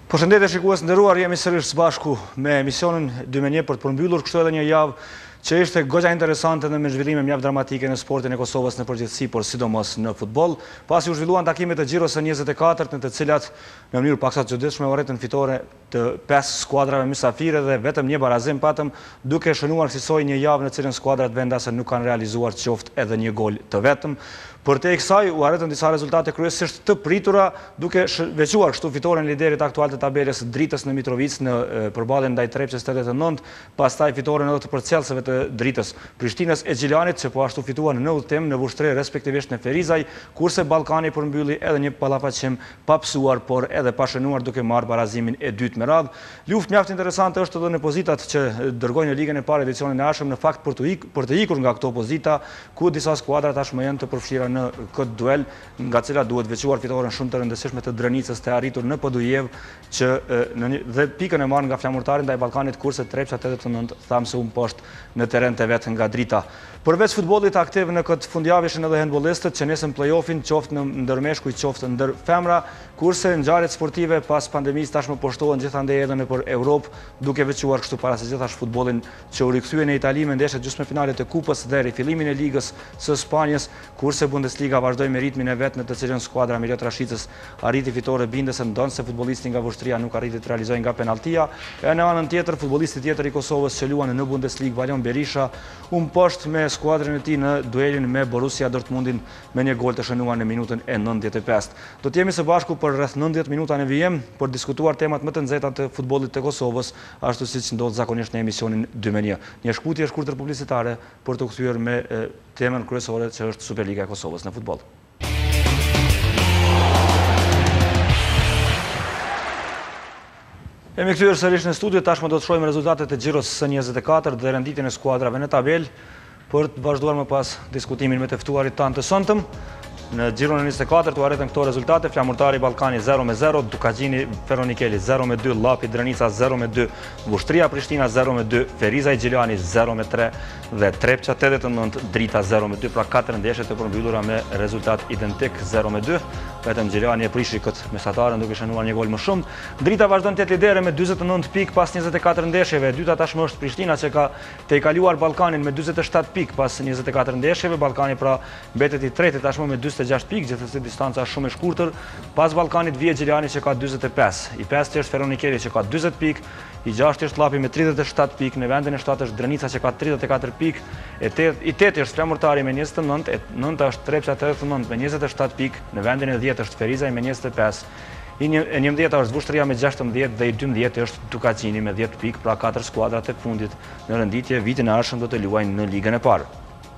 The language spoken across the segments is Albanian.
Përshëndetje shikues nderuar, jemi sërish së bashku me emisionin 2-1 për të përmbyllur kështu edhe një javë që ishte goxha interesante dhe me zhvillime mjaft dramatike në sportin e Kosovës në përgjithësi, por sidomos në futboll. Pasi u zhvilluan takimet e Xhiros së 24-të në të cilat në mënyrë paksa të çuditshme u arritën fitore të 5 skuadrave mysafire dhe vetëm një barazim patëm, duke shënuar kësaj një javë në cilën skuadrat vendase nuk kanë realizuar qoftë edhe një gol të vetëm. Për te kësaj u arritën disa rezultate kryesisht të pritura, duke veçuar kështu fitoren liderit aktual të tabelës Dritës në Mitrovic në përballjen ndaj Trepçës 89, pastaj fitoren edhe të përcjellseve të Dritës Prishtinës e Gjilanit, që po ashtu fituan në udhtim në Vushtre respektivisht në Ferizaj, kurse Ballkani përmbylli edhe një ballafaqim pa psuar, por edhe pa shënuar, duke marrë barazimin e dytë me radhë. Luftë mjaft interesante është edhe në pozitat që dërgojnë në ligën e parë edicionin e ardhshëm, në fakt për të ikur nga këto pozita, ku disa skuadra tashmë janë të përfshira në këtë duel, nga cila duhet veçuar fitoren shumë të rëndësishme të Drënicës të arritur në Podujev, që dhe pikën e marrë nga flamurtarin ndaj Ballkanit, kurse Trepça 89 thamë se poshtë në terren të vet nga Drita. Përveç futbollit aktiv në këtë fundjavë ishin edhe handbollistët që nesër play-offin qoftë në ndërmeshkuj, qoftë ndër femra, kurse ngjarjet sportive pas pandemisë tashmë poshtohen gjithandej edhe nëpër Europë, duke veçuar kështu para se gjithashtu futbollin që u rikthye në Itali me ndeshjet gjysmëfinalet e Kupës dhe rifillimin e ligës së Spanjës, kurse Bundesliga vazhdoi me ritmin e vet, në të cilën skuadra Miliot Rashicës arriti fitore bindëse, ndonse futbollisti nga Vushtria nuk arriti të realizojë nga penalltia. E në anën tjetër, futbollisti tjetër i Kosovës që luan në Bundesligë, Valion Berisha, poshtë me skuadrën e tij në duelin me Borussia Dortmundin me një gol të shënuar në minutën e 95. Do të jemi së bashku për rreth 90 minuta në vijim për diskutuar temat më të nxehta të futbollit të Kosovës, ashtu siç ndodh zakonisht në emisionin 2-1. Një shkputje shkurtër publicitare për të kthyer me temën kryesore që është Superliga e Kosovës në futboll. Jemi kthyer sërish në studio, tashmë do të shohim rezultatet e Xhiros së 24 dhe renditjen e skuadrave në tabelë për të vazhduar më pas diskutimin me të ftuarit tanë të sonte. Në Xhiron e 24 u arritën këto rezultate: Flamurtari Ballkani 0-0, Dukagjini Feronikeli 0-2, Llapi Dranica 0-2, Vushtria Prishtina 0-2, Ferizaj Gjilani 0-3 dhe Trepça 89 Drita 0-2, pra 4 ndeshje të përmbyllura me rezultat identik 0-2. Vetëm Gjilani e prishi këtë mesatarën duke shënuar një gol më shumë. Drita vazhdon të jetë lidere me 49 pikë pas 24 ndeshjeve. Dyta tashmë është Prishtina që ka të kaluar Ballkanin me 47 pikë pas 24 ndeshjeve. Ballkani pra mbetet i tretë tashmë me 46 pikë, gjithsesi distanca është shumë e shkurtër. Pas Ballkanit vije Gjilani që ka 45. I 5 është Feronikeli që ka 40 pikë, i 6 është Llapi me 37 pikë, në vendin e 7 është Dranica që ka 34 pikë, i 8 është Flamurtari me 29, e 9 është Trepça 89 me 27 pikë, në vendin e 10 është Ferizaj me 25, e 11 është Vushtria me 16 dhe i 12 është Dukagjini me 10 pikë, pra 4 skuadrat e fundit në renditje vitin e ardhshëm do të luajnë në ligën e parë.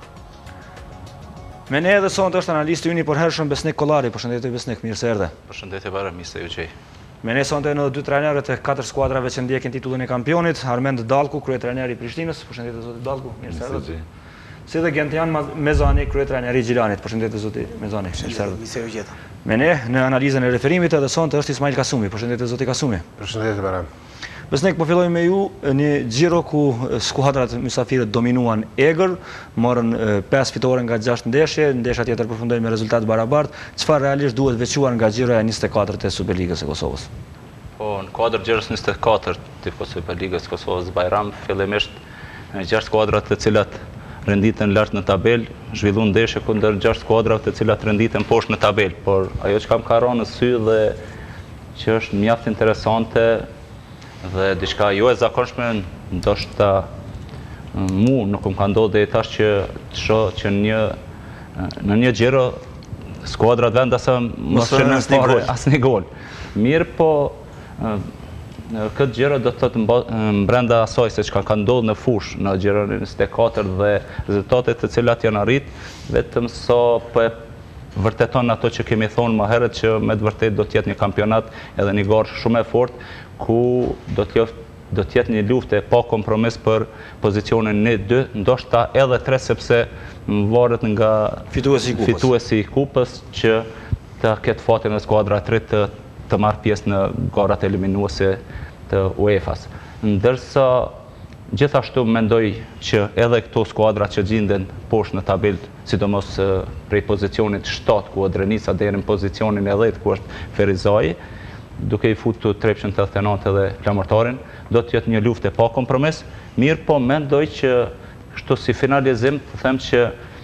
Me ne edhe sonte është analisti ynë i përhershëm Besnik Kollari. Përshëndetje Besnik, mirë se erdhe. Përshëndetje bara, mirë se ju gjej. Me ne sonte në 2 trajnerët e 4 skuadrave që ndjekin titullin e kampionit, Armend Dallku, kryetrajneri i Prishtinës. Përshëndetje zoti Dallku, mirë se erdhe. Si dhe Gentian Mezani, kryetrajneri i Gjilanit. Përshëndetje zoti Mezani, mirë se erdhe. Mirë se ju gjeta. Me ne në analizën e referimit edhe sonte është Ismail Kasumi. Përshëndetje zoti Kasumi. Përshëndetje bara. Besnik, po fillojmë me ju, një Xhiro ku skuadrat mysafire dominuan egër, morën 5 fitore nga 6 ndeshje, ndeshja tjetër përfundoi me rezultat barabartë. Çfarë realisht duhet veçuar nga Xhiroja 24 e Superligës së Kosovës? Po, në kuadër Xhiros 24 të Superligës së Kosovës Bajram, fillimisht 6 skuadrat të cilat renditen lart në tabel, zhvilluan ndeshje kundër 6 skuadrave të cilat renditen poshtë në tabel, por ajo që kam ka rënë në sy dhe që është mjaft interesante dhe diçka jo e zakonshme, ndoshta mu nuk më ka ndodhur deri tash që të shoh që në një Xhiro skuadrat vendase mos shënon asnjë gol. Mirë, po këtë Xhiro do të thotë brenda asaj se çka ka ndodhur në fushë në Xhiron 24 dhe rezultatet të cilat janë arrit, vetëm so po vërteton ato që kemi thonë më herët, që me të vërtetë do të jetë një kampionat edhe një garë shumë e fortë, ku do të jetë një luftë e pa kompromis për pozicionin 1-2, ndoshta edhe 3, sepse varet nga fituesi i kupës që të ketë fatin e skuadra 3 të marrë pjesë në garat eliminuese të UEFA-s. Ndërsa gjithashtu mendoj që edhe këto skuadra që gjenden poshtë në tabelë, sidomos prej pozicionit 7 ku Drenica deri në pozicionin e 10 ku është Ferizaj, duke i futur 389 edhe lajmërtarin, do të jetë një luftë pa kompromis, mirë po mendoj që kështu si finalizim të them që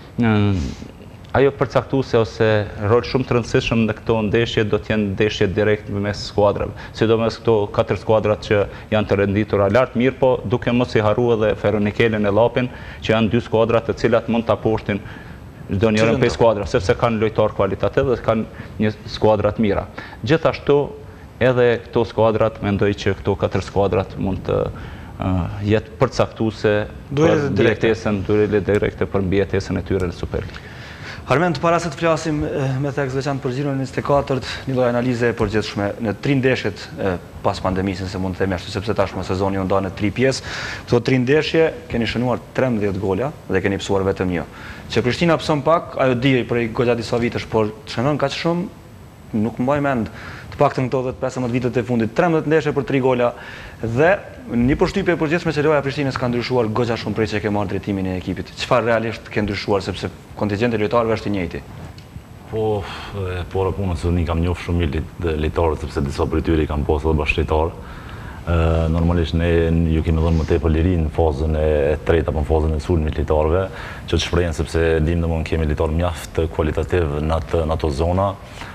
ajo përcaktuese ose rol shumë të rëndësishëm në këto ndeshje do të jenë ndeshje direkt mes skuadrave, sidomos këto 4 skuadrat që janë të renditura lart, mirë po duke mos i harruar edhe Feronikelin e Llapin, që janë 2 skuadra të cilat mund ta poshtin çdo njërin prej skuadra, sepse kanë lojtarë kualitativ dhe kanë një skuadra të mira. Gjithashtu edhe këto skuadrat mendoj që këto 4 skuadrat mund të jetë përcaktuese për direktesën, duelet direkte për mbijetesën e tyre në Superligë. Armend, para se të flasim me tekst veçantë për Girone 24, një lloj analize e përgjithshme në 3 ndeshjet pas pandemisë, se mund të themi ashtu, sepse tashmë sezoni u nda në 3 pjesë. Këto 3 ndeshje keni shënuar 13 gola dhe keni psuar vetëm 1. Që Prishtina pson pak, ajo di prej goxha disa vitesh, por shënon kaq shumë, nuk mbaj mend. Të paktën këto 10-15 vitet e fundit, 13 ndeshje për 3 gola dhe një përshtypje e përgjithshme që loja e Prishtinës ka ndryshuar goxha shumë prej që ke marrë drejtimin e ekipit. Çfarë realisht ke ndryshuar, sepse kontingjenti lojtarëve është i njëjti? Po, por punës unë i kam njohur shumë lojtarët, sepse disa prej tyre i kam pasur edhe bashkëlojtar. Normalisht ne ju kemi dhënë më tepër liri në fazën e tretë apo në fazën e sulmit lojtarëve, që të shprehen sepse dim domosdoshmë kemi lojtarë mjaft kualitativ në ato zona.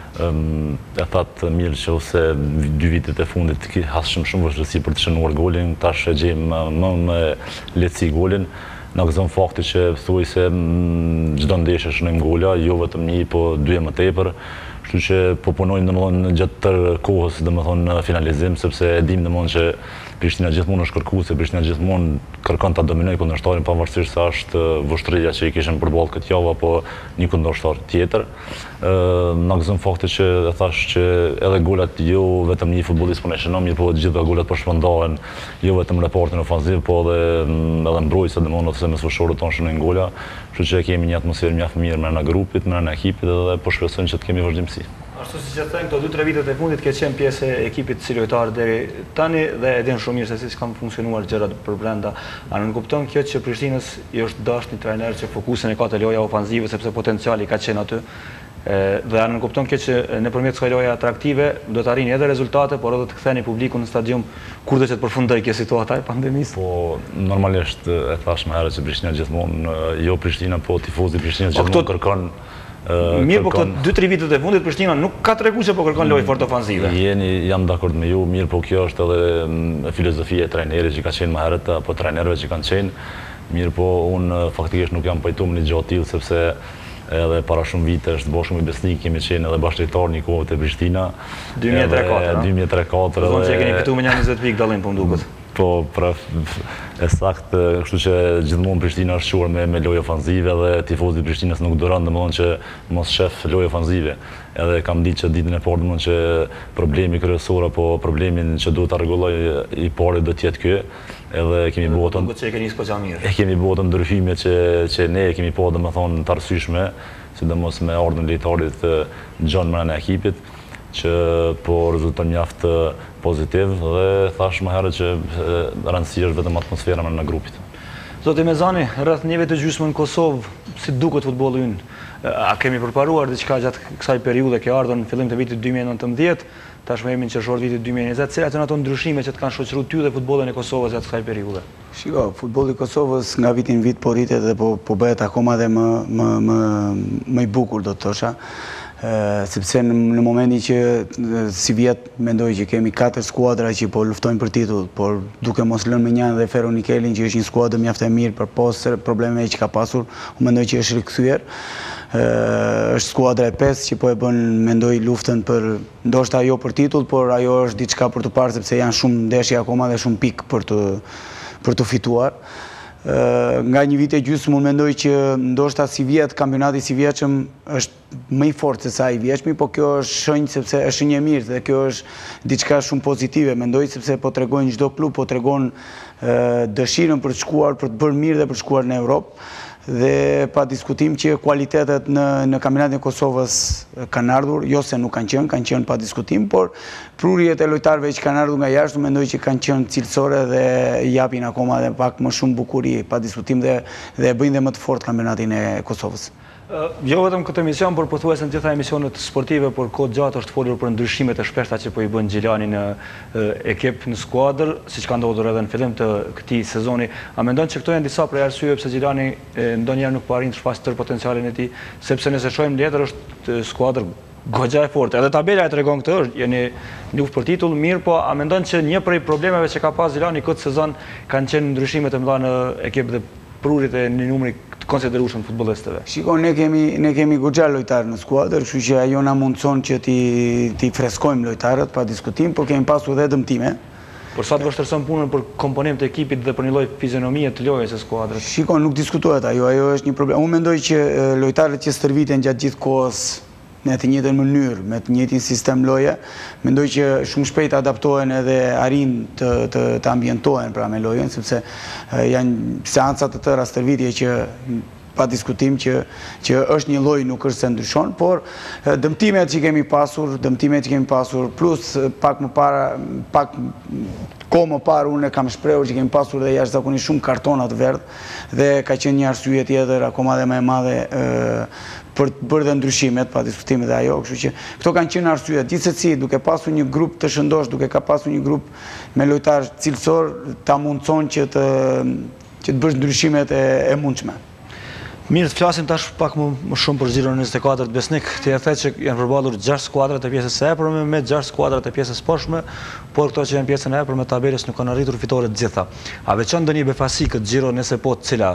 E thatë mirë që ose 2 vitet e fundit hasëm shumë vështirësi për të shënuar golin, tash e gjejmë më me lehtësi golin. Na gëzon fakti që thuaj se çdo ndeshje shënojmë gola, jo vetëm 1, po 2 më tepër. Kështu që po punojmë domethënë gjatë tërë kohës domethënë në finalizim, sepse e dim domethënë që Prishtina gjithmonë është kërkuese, Prishtina gjithmonë kërkon ta dominojë kundërshtarin pavarësisht se është vështria që i kishin përballë këtë javë apo një kundërshtar tjetër. Na gëzon fakti që e thash që edhe golat jo vetëm një futbollist po ne shënon, mirë po të gjitha golat po shpërndahen jo vetëm reportin ofanziv, po edhe mbrojtësit domethënë ose mesfushorët tonë shënojnë gola. Kështu që kemi një atmosferë mjaft mirë brenda grupit, brenda ekipit dhe po shpresojmë që të kemi vazhdimsi. Ashtu si që thënë, këto 2-3 vitet e fundit ke qenë pjesë e ekipit si lojtar deri tani dhe e din shumë mirë se si kanë funksionuar gjërat për brenda. A nuk kupton kjo që Prishtinës i është dashur një trajner që fokusin e ka te loja ofanzive sepse potenciali ka qenë aty? Dhe a nuk kupton kjo që nëpërmjet kësaj loje atraktive do të arrini edhe rezultate, por edhe të ktheni publikun në stadium kur do që të përfundoj kjo situata e pandemisë? Po normalisht e thash më herët që Prishtina gjithmonë, jo Prishtina, po tifozët Prishtinës gjithmonë kërkon. Mirë, po këto 2-3 vitet e fundit Prishtina nuk ka treguar se po kërkon lojë fort ofanzive. Jam dakord me ju, mirë, po kjo është edhe filozofia e trajnerit që ka qenë më herët, apo trajnerëve që kanë qenë. Mirë, po unë faktikisht nuk jam pajtuar me një gjë tillë, sepse edhe para shumë vitesh të Bashkimi Besnik kemi qenë edhe bashkëlojtar një kohë te Prishtina. 2003-2004. Do të keni këtu me 20 pikë dallim po mduket. Po, e saktë, kështu që gjithmonë Prishtina është quar me lojë ofanzive dhe tifozët Prishtinës nuk duron domethënë që mos shef lojë ofanzive. Edhe kam ditë që ditën e parë domethënë që problemi kryesor apo problemin që duhet ta rregulloj i parë do të jetë ky. Edhe kemi botën. Që e keni nisë mirë. E kemi botën ndryshime që ne e kemi po domethënë të arsyeshme, sidomos me ardhmën e lojtarit John Mran e ekipit, që po rezulton mjaft pozitiv dhe thash më herët që rëndësia është vetëm atmosfera në grupit. Zoti Mezani, rreth 1 vit të gjysmë në Kosovë, si duket futbolli ynë? A kemi përparuar diçka gjatë kësaj periudhe që ardhën në fillim të vitit 2019, tashmë jemi në qershor vitit 2020, cilat janë ato ndryshime që të kanë shoqëruar ty dhe futbollin e Kosovës gjatë kësaj periudhe? Shiko, futbolli i Kosovës nga viti në vit po rritet dhe po bëhet akoma dhe më i bukur do të thosha. Sepse në momentin që si vjet mendoj që kemi 4 skuadra që po luftojnë për titull, por duke mos lënë me një dhe Feronikelin që është një skuadër mjaft e mirë për pas problemeve që ka pasur, unë mendoj që është rikthyer. Është skuadra e 5 që po e bën mendoj luftën për ndoshta jo për titull, por ajo është diçka për të parë sepse janë shumë ndeshje akoma dhe shumë pikë për të fituar. Nga një vit e gjysmë unë mendoj që ndoshta si vjet kampionati si vjetshëm është më i fortë se sa i vjeçmi, po kjo është shenjë sepse është një mirë dhe kjo është diçka shumë pozitive, mendoj sepse po tregojnë çdo klub, po tregon dëshirën për të shkuar, për të bërë mirë dhe për të shkuar në Europë. Dhe pa diskutim që kualitetet në kampionatin e Kosovës kanë ardhur, jo se nuk kanë qenë pa diskutim, por prurjet e lojtarëve që kanë ardhur nga jashtë, mendoj që kanë qenë cilësore dhe japin akoma dhe pak më shumë bukuri, pa diskutim dhe e bëjnë dhe më të fortë kampionatin e Kosovës. Jo vetëm këtë emision, por pothuajse në gjitha emisionet sportive, por kohë gjatë është folur për ndryshimet e shpeshta që po i bën Xhilani në ekip, në skuadër, siç ka ndodhur edhe në fillim të këtij sezoni. A mendon që këto janë disa prej arsyeve pse Xhilani ndonjëherë nuk po arrin të shfaqë tërë potencialin e tij, sepse nëse shohim letër është skuadër goxha e fortë. Edhe tabela e tregon këtë, është jeni në luftë për titull, mirë, po a mendon që një prej problemeve që ka pas Xhilani këtë sezon kanë qenë ndryshimet e mëdha në ekip dhe prurit e një numri të konsiderueshëm futbollistëve? Shikon, ne kemi goxha lojtarë në skuadër, kështu që ajo na mundson që ti freskojmë lojtarët pa diskutim, por kemi pasur edhe dëmtime. Por sa të vështirëson punën për komponent të ekipit dhe për një lloj fizionomie të lojës së skuadrës? Shikon, nuk diskutohet ajo është një problem. Unë mendoj që lojtarët që stërviten gjatë gjithë kohës në të njëjtën mënyrë, me të njëjtin sistem loje, mendoj që shumë shpejt adaptohen edhe arrin të ambientohen pra me lojën, sepse janë seanca të tëra stërvitje që pa diskutim që është një lojë, nuk është se ndryshon, por dëmtimet që kemi pasur, plus pak kohë më parë unë kam shprehur që kemi pasur dhe jashtëzakonisht shumë kartona të verdhë dhe ka qenë një arsye tjetër akoma dhe më e madhe për të bërë dhe ndryshimet, pa diskutime dhe ajo, kështu që këto kanë qenë arsyet. Gjithsesi, duke pasur një grup të shëndosh, duke ka pasur një grup me lojtarë cilësor, ta mundson që të bësh ndryshimet e mundshme. Mirë, të flasim tash pak më shumë për Xhiron 24 të Besnik. Ti e the që janë përballur 6 skuadrat e pjesës së hapërme me 6 skuadrat e pjesës së poshtme, por këto që janë pjesën e hapërme tabelës nuk kanë arritur fitore të gjitha. A veçon ndonjë befasi këtë Xhiro, nëse po, cila?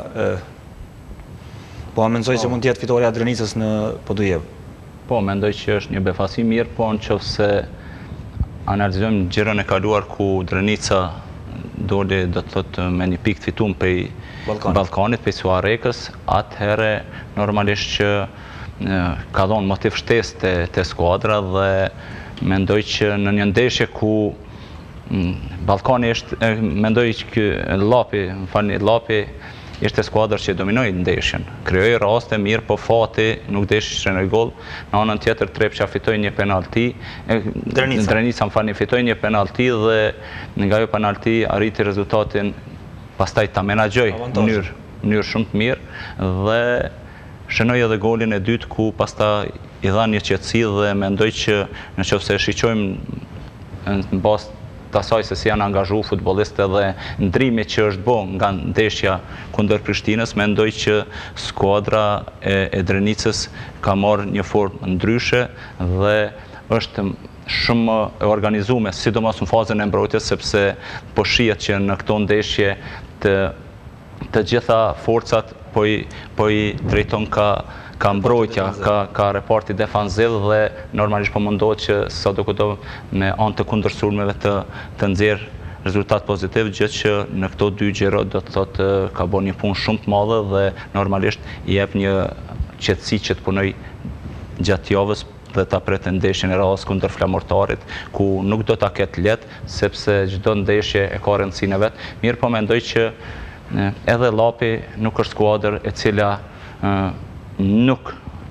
Po a mendoj që mund të jetë fitoria e Drenicës në Podujevë? Po, mendoj që është një befasi mirë, po nëse analizojmë Xhiron e kaluar ku Drenica doli do të thotë me një pikë të fituar prej Ballkanit, prej Suarekës, atëherë normalisht që ka dhënë motiv shtesë te skuadra dhe mendoj që në një ndeshje ku Ballkani është, mendoj që Lapi ishte skuadër që dominoi ndeshjen. Krijoi raste mirë, po fati nuk deshi të shënoi gol. Në anën tjetër Trepça fitoi një penalti. Drenica fitoi një penalti dhe nga ajo penalti arriti rezultatin pastaj ta menaxhoi në mënyrë shumë të mirë dhe shënoi edhe golin e dytë ku pastaj i dha një qetësi dhe mendoj që nëse shiqojmë në bazë të asaj se si janë angazhu futbollistët dhe ndrimi që është bërë nga ndeshja kundër Prishtinës, mendoj që skuadra e Drenicës ka marrë një formë ndryshe dhe është shumë e organizuar, sidomos në fazën e mbrojtjes, sepse po shihet që në këto ndeshje të gjitha forcat po i drejton ka mbrojtja, ka reparti defanziv dhe normalisht po mundohet që sa do këto me anë të kundërshtuarmeve të nxjerr rezultat pozitiv, gjë që në këto dy Xhiro do të thotë ka bërë një punë shumë të madhe dhe normalisht i jep një qetësi që të punoj gjatë javës dhe ta pret ndeshjen e radhës kundër Flamurtarit, ku nuk do ta ketë lehtë, sepse çdo ndeshje e ka rëndësinë e vet. Mirë, po mendoj që edhe Lapi nuk është skuadër e cila nuk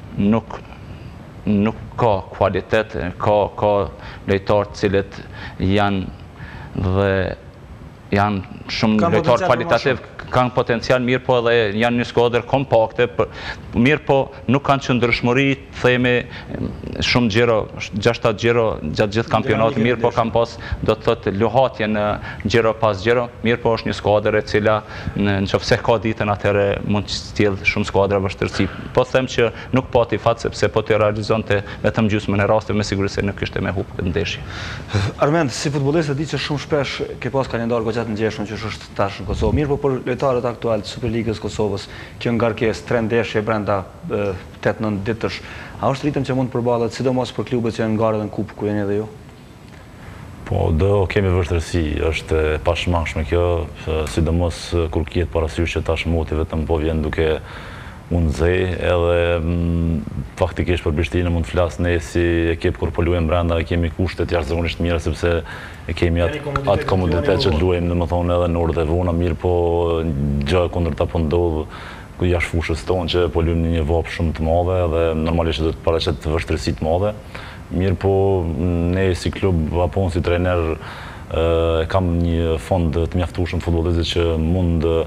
ka kualitet, ka lojtarë të cilët janë shumë lojtarë kualitativ, kanë potencial mirë, po edhe janë një skuadër kompakte, mirë po nuk kanë qëndrueshmëri, themi shumë Xhiro, 6-7 Xhiro gjatë gjithë kampionatit, mirë po kanë pas do të thotë luhatje në Xhiro pas Xhiro, mirë po është një skuadër e cila nëse ka ditën atëherë mund të sjell shumë skuadra vështirësi. Po them që nuk pati fat sepse po të realizonte vetëm gjysmën e rasteve, me siguri se nuk kishte me hub këtë ndeshje. Armend, si futbollist e di që shumë shpesh ke pas kalendar goxha të ngjeshëm që është tash në Kosovë. Mirë po për lojtarët aktual të Superligës Kosovës, kjo ngarkesë 3 ndeshje brenda 8-9 ditësh, a është ritëm që mund të përballet sidomos për klubet që janë ngarë edhe në kupë ku jeni edhe ju? Po, do kemi vështirësi, është e pashmangshme kjo, sidomos kur kihet parasysh që tash moti vetëm po vjen duke unë zej, edhe faktikisht për Prishtinën mund të flas ne si ekip kur po luajmë brenda, kemi kushte të jashtëzakonisht mira sepse kemi atë komoditet që luajmë, domethënë edhe në orë dhe vona, mirë po gjë kundërta po ndodh ku jashtë fushës tonë që po luajmë një vop shumë të madhe dhe normalisht do të paraqet vështirësi të madhe. Mirë po ne si klub apo si trajner kam një fond të mjaftueshëm futbollistë që mund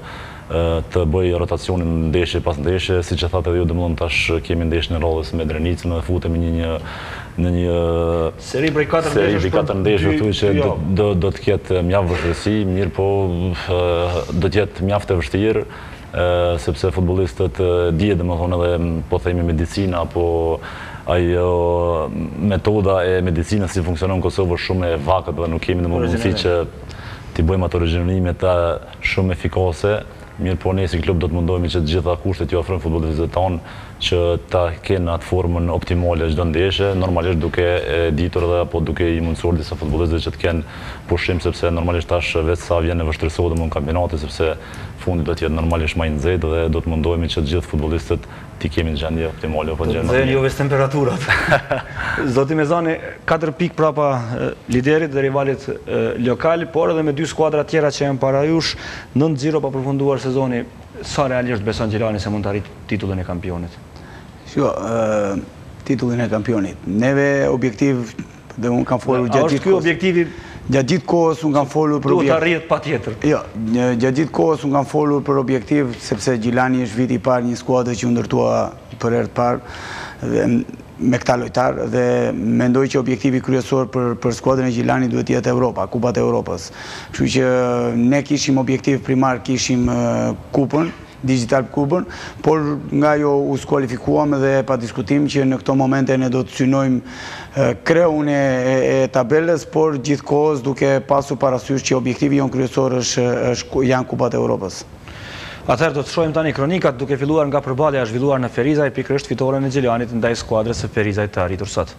të bëj rotacionin ndeshje pas ndeshje, si që thatë edhe ju dëmëllon tash kemi ndeshje në Radhës me Drenicën, dhe futemi në një seri prej 4 ndeshje, thuj që do të ketë mjaft vështirësi, mirë po do të jetë mjaft e vështirë, sepse futbolistët dje dhe më thonë edhe po themi medicina, apo ajo metoda e medicinës si funksionon në Kosovë shumë e vakët dhe nuk kemi në mundësi që t'i bëjmë ato regjinime shumë efikase. Mirë po ne si klub do të mundohemi që të gjitha kushtet ju ofrojnë futbollistëve tanë që ta kenë atë formën optimale çdo ndeshje, normalisht duke ditur edhe apo duke i mundsuar disa futbollistëve që të kenë pushim, sepse normalisht tash vetë sa vjen e vështirësohet në kampionati, sepse fundi do të jetë normalisht më i nxehtë dhe do të mundohemi që të gjithë futbollistët t'i kemi në gjendje optimale apo në gjendje. Dhe jo vetë temperaturat. Zoti Mezani 4 pikë prapa liderit dhe rivalit lokal, por edhe me 2 skuadra tjera që janë para jush, 9-0 pa përfunduar sezoni, sa realisht beson Gjelani se mund të arrit titullin e kampionit? Shko, titullin e kampionit. Neve objektiv, dhe unë kam folur gjatë gjithë kohës. Objektivi gjatë gjithë kohës unë kam folur për objektiv. Duhet arrit pa tjetër. Jo, gjatë gjithë kohës unë kam folur për objektiv, sepse Gjelani është viti i parë një skuadër që u ndërtua për herë të parë me këta lojtarë dhe mendoj që objektivi kryesor për skuadrën e Gjelanit duhet jetë Europa, Kupat e Europës. Kështu që ne kishim objektiv primar, kishim kupën, digital kupën, por nga jo u skualifikuam dhe pa diskutim që në këto momente ne do të synojmë kreun e tabelës, por gjithkohës duke pasur parasysh që objektivi jonë kryesor janë Kupat e Europës. Atëherë do të shohim tani kronikat duke filluar nga përballja e zhvilluar në Ferizaj pikërisht fitoren e Gjelanit ndaj skuadrës së Ferizajt të arritur sot.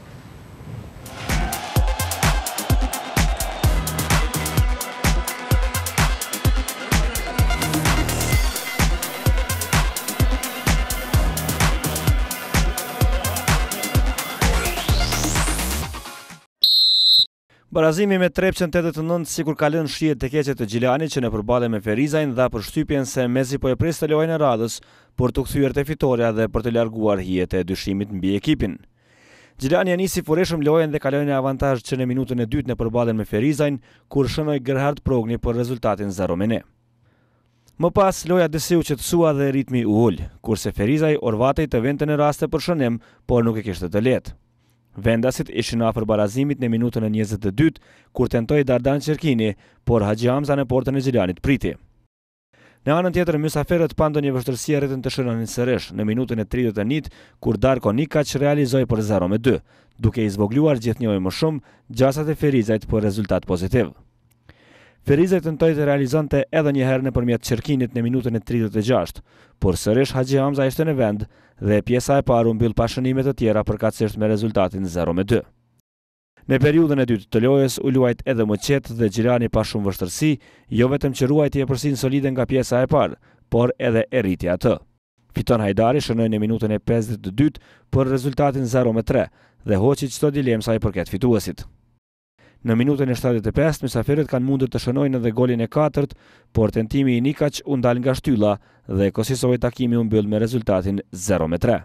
Barazimi me Trepçën 89 sikur ka lënë shihet të keqe të Gjelanit që në përballje me Ferizajin dha përshtypjen se mezi po e priste lojën e radhës për të kthyer te fitoria dhe për të larguar hijet e dyshimit mbi ekipin. Gjelani nisi fureshëm lojën dhe kaloi në avantazh që në minutën e dytë në përballjen me Ferizajin, kur shënoi Gerhard Progni për rezultatin 0-1. Më pas loja dësiu qetësua dhe ritmi u ul, kurse Ferizaj orvatej të vente në raste për shënim, por nuk e kishte të lehtë. Vendasit ishin afër barazimit në minutën e 22, kur tentoi Dardan Qerkini, por Haxhi Hamza në portën e Gjelanit priti. Në anën tjetër, mysafirët pa ndonjë vështirësi arritën të shënonin sërish në minutën e 31, kur Darko Nikaç realizoi për 0-2, duke i zvogluar gjithnjëri më shumë gjasat e Ferizajt për rezultat pozitiv. Ferizaj tentoi të realizonte edhe një herë nëpërmjet Qerkinit në minutën e 36, por sërish Haxhi Hamza ishte në vend dhe pjesa e parë u mbyll pa shënime të tjera përkatësisht me rezultatin 0-2. Në periudhën e dytë të lojës u luajt edhe më qetë dhe Gjelani pa shumë vështirësi, jo vetëm që ruajti epërsinë solide nga pjesa e parë, por edhe e rriti atë. Fiton Hajdari shënoi në minutën e 52 për rezultatin 0-3 dhe hoqi çdo dilemë sa i përket fituesit. Në minutën e 75, mysafirët kanë mundur të shënojnë edhe golin e 4, por tentimi i Nikaç u ndal nga shtylla dhe Kosisovit takimi u mbyll me rezultatin 0-3.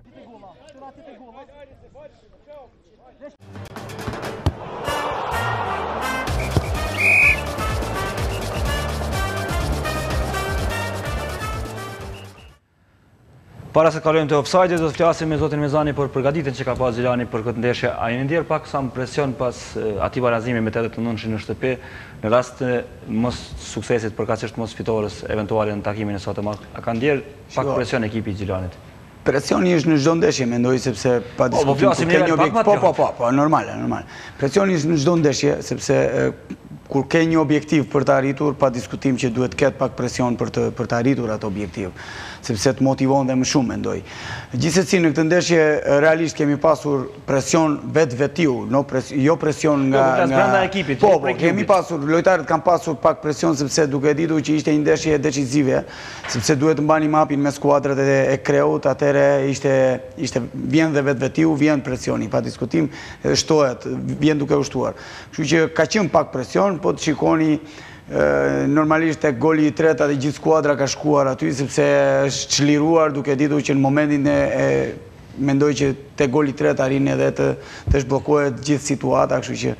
Para se kalojmë të offside, do të flasim me zotin Mezani për përgatitjen që ka pas Gjelani për këtë ndeshje. A jeni ndjer pak sa presion pas atij barazimi me 89 në shtëpi në rast të mos suksesit përkatësisht mos fitores eventuale në takimin e sotëm? A ka ndjer pak presion ekipi i Gjelanit? Presioni është në çdo ndeshje, mendoj, sepse pa diskutim ke një objektiv. Po, normale. Presioni është në çdo ndeshje, sepse kur ke një objektiv për të arritur, pa diskutim që duhet ketë pak presion për të arritur atë objektiv, sepse të motivon dhe më shumë, mendoj. Gjithsesi në këtë ndeshje realisht kemi pasur presion vetiu, jo presion nga brenda ekipit. Po, kemi pasur, lojtarët kanë pasur pak presion sepse duke ditur që ishte një ndeshje decisive, sepse duhet të mbani mapin me skuadrat e kreut, atëre ishte vjen dhe vetiu, vjen presioni, pa diskutim, edhe shtohet, vjen duke ushtuar. Kështu që ka qenë pak presion, po të shikoni normalisht e goli i tretë dhe gjithë skuadra ka shkuar aty, sepse është çliruar duke ditur që në momentin mendoj që te goli i tretë arrin edhe të zhbllokohet gjithë situata, kështu që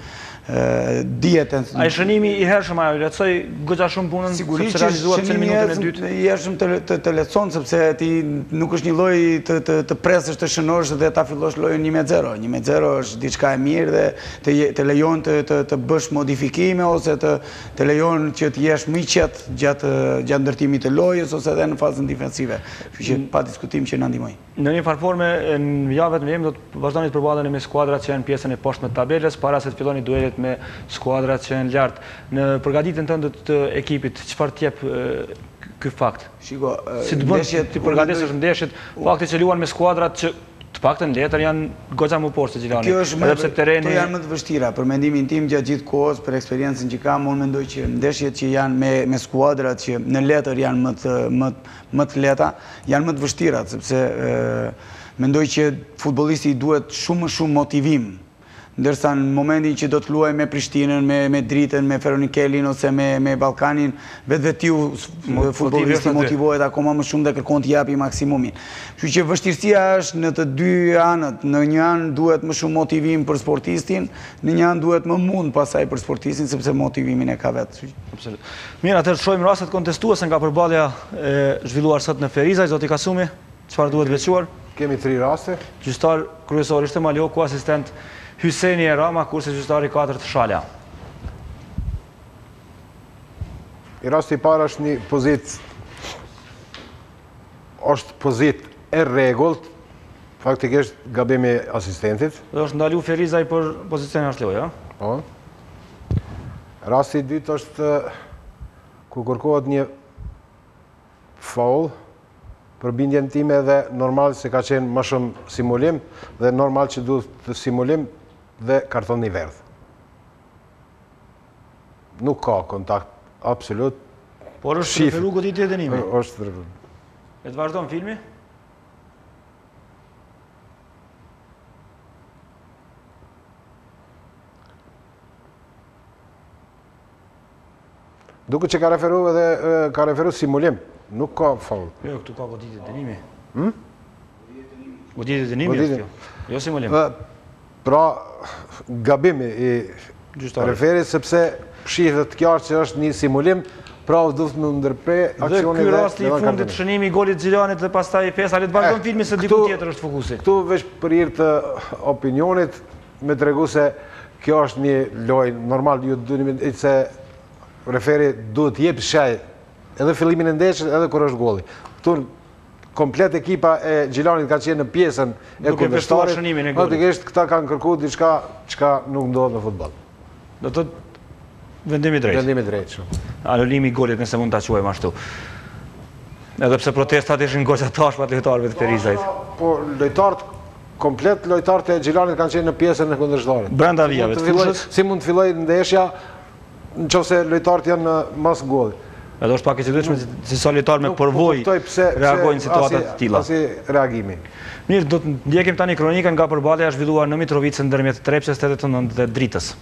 dietën. Ai shënimi i hershëm ajo lehtësoi goxha shumë punën Sigurisht sepse që realizuar në minutën e dytë. i hershëm të lehtëson sepse ti nuk është një lloj të presësh të shënosh dhe ta fillosh lojën 1-0. 1-0 është diçka e mirë dhe të lejon të bësh modifikime ose të lejon që të jesh më i qetë gjatë ndërtimit të lojës ose edhe në fazën defensive. Kështu që pa diskutim që na ndihmoi. Në një farforme, në javët me do të vazhdoni të përballeni me skuadrat që janë pjesën e poshtme të tabelës, para se të filloni duelet me skuadrat që janë lart. Në përgatitjen tënde të ekipit, çfarë t'jep ky fakt? Shiko, Si të bën ti përgatisesh ndeshjet, fakti që luan me skuadrat që të paktën letër janë goxha më poshtë se Gjilani. Edhe pse terreni janë më të vështira. Për mendimin tim gjatë gjithë kohës, për eksperiencën që kam, unë mendoj që ndeshjet që janë me skuadrat që në letër janë më të lehta, janë më të vështira, sepse mendoj që futbollisti duhet shumë motivim. Ndërsa në momentin që do të luaj me Prishtinën, me Dritën, me Feronikelin ose me Ballkanin, vetvetiu futbollisti motivohet akoma më shumë dhe kërkon të japi maksimumin. Kështu që vështirësia është në të dy anët. Në një anë duhet më shumë motivim për sportistin, në një anë duhet më mund pasaj për sportistin, sepse motivimin e ka vetë. Mirë, atëherë shohim rastet kontestuese nga përballja e zhvilluar sot në Ferizaj. Zoti Kasumi, çfarë duhet veçuar? Kemi 3 raste. Gjyqtar kryesor ishte Maljoku, asistent Hyseni e Rama, kurse gjyqtari 4 Shalja. I rasti i parë është një pozit e rregullt, faktikisht gabimi asistentit. Dhe është ndalu Ferizaj për pozicionin ashtë lojë, Po. Rasti i dytë është ku kërkohet një faul për bindjen time dhe normal se ka qenë më shumë simulim dhe normal që duhet të simulim dhe karton një verdh. Nuk ka kontakt absolut. Por është referu goditje e dënimi. Është referu. E të vazhdojmë filmi? Duke që ka referu simulim, nuk ka faul. Jo, këtu ka goditje e dënimi. Goditje e dënimi është kjo. Jo simulim. Pra, gabimi i referit, sepse shihet të qartë që është një simulim, pra duhet më ndërpre aksionin dhe ky rasti i fundit shënimi i golit Xhilanit dhe pastaj Fesa, le të vazhdojmë filmin se diku tjetër është fokusi. Këtu veç për hir të opinionit me tregu se kjo është një lojë normal, ju duhet se referi duhet jep shaj edhe fillimin e ndeshjes edhe kur është golli. Këtu komplet ekipa e Gjilanit ka qenë në pjesën e kundërshtarit. Faktikisht këta kanë kërkuar diçka çka nuk ndodh në futboll. Do të vendimi drejt. Vendimi drejt. Anulimi i golit nëse mund ta quajmë ashtu. Edhe pse protestat ishin goxha tash pa lojtarëve të Ferizajt. Po komplet lojtarët e Gjilanit kanë qenë në pjesën e kundërshtarit. Brenda vijave të fushës. Si mund të fillojë ndeshja nëse lojtarët janë mas gollit. Edhe është pak e çuditshme se sa lojtar me përvojë reagojnë në situata të tilla. Asi reagimi. Mirë, do të ndjekim tani kronikën nga përballja e zhvilluar në Mitrovicë ndërmjet Trepçës 89 dhe Dritës.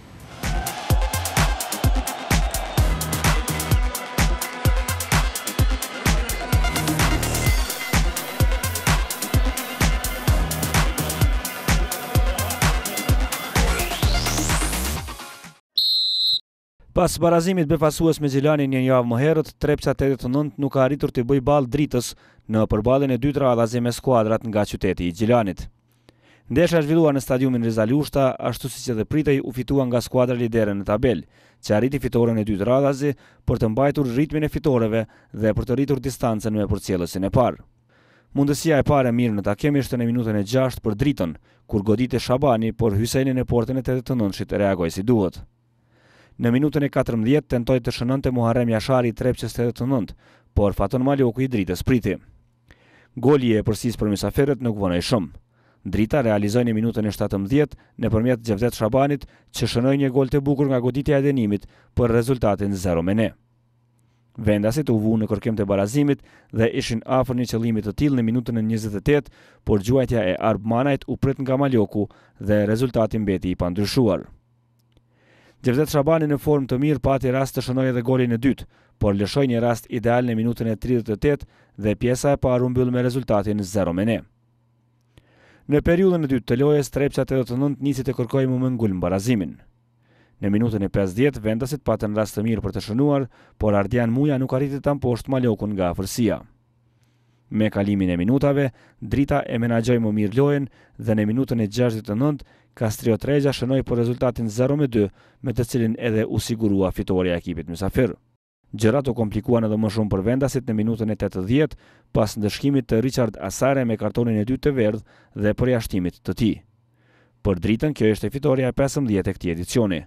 Pas barazimit befasues me Gjilanin një javë më herët, Trepça 89 nuk ka arritur të bëjë ballë Dritës në përballjen e dytë radhazi me skuadrat nga qyteti i Gjilanit. Ndeshja zhvilluar në stadiumin Riza Lushta, ashtu siç edhe pritej, u fitua nga skuadra lidere në tabel, që arriti fitoren e dytë radhazi për të mbajtur ritmin e fitoreve dhe për të rritur distancën me përcjellësin e parë. Mundësia e parë e mirë në takim ishte në minutën e 6 për Dritën, kur goditi Shabani, por Hyseni në portën e 89-shit reagoi si duhet. Në minutën e 14 tentoi të shënonte Muharrem Jashari i Trepçës 89, por Faton Maljoku i Dritës priti. Goli e përsis për mysafirët nuk vonoi shumë. Drita realizoi në minutën e 17 nëpërmjet Xhevdet Shabanit, që shënoi një gol të bukur nga goditja e dënimit për rezultatin 0-0. Vendasit u vu në kërkim të barazimit dhe ishin afër një qëllimi të tillë në minutën e 28, por gjuajtja e Arb Manajt u prit nga Maljoku dhe rezultati mbeti i pandryshuar. Xhevdet Shabani në formë të mirë pati rast të shënojë edhe golin e dytë, por lëshoi një rast ideal në minutën e 38 dhe pjesa e parë u mbyll me rezultatin 0-0. Në periudhën e dytë të lojës, Trepça 89 nisi të kërkojë më ngul në barazimin. Në minutën e 50, vendasit patën rast të mirë për të shënuar, por Ardian Muja nuk arriti ta mposhtë Malokun nga afërsia. Me kalimin e minutave, Drita e menaxhoi më mirë lojën dhe në minutën e 69, Kastriot Regja shënoi për rezultatin 0-2, me të cilin edhe u sigurua fitoria e ekipit mysafir. Gjërat u komplikuan edhe më shumë për vendasit në minutën e 80, pas ndëshkimit të Richard Asare me kartonin e dytë të verdh dhe përjashtimit të tij. Për Dritën, kjo ishte fitoria e 15 e këtij edicioni.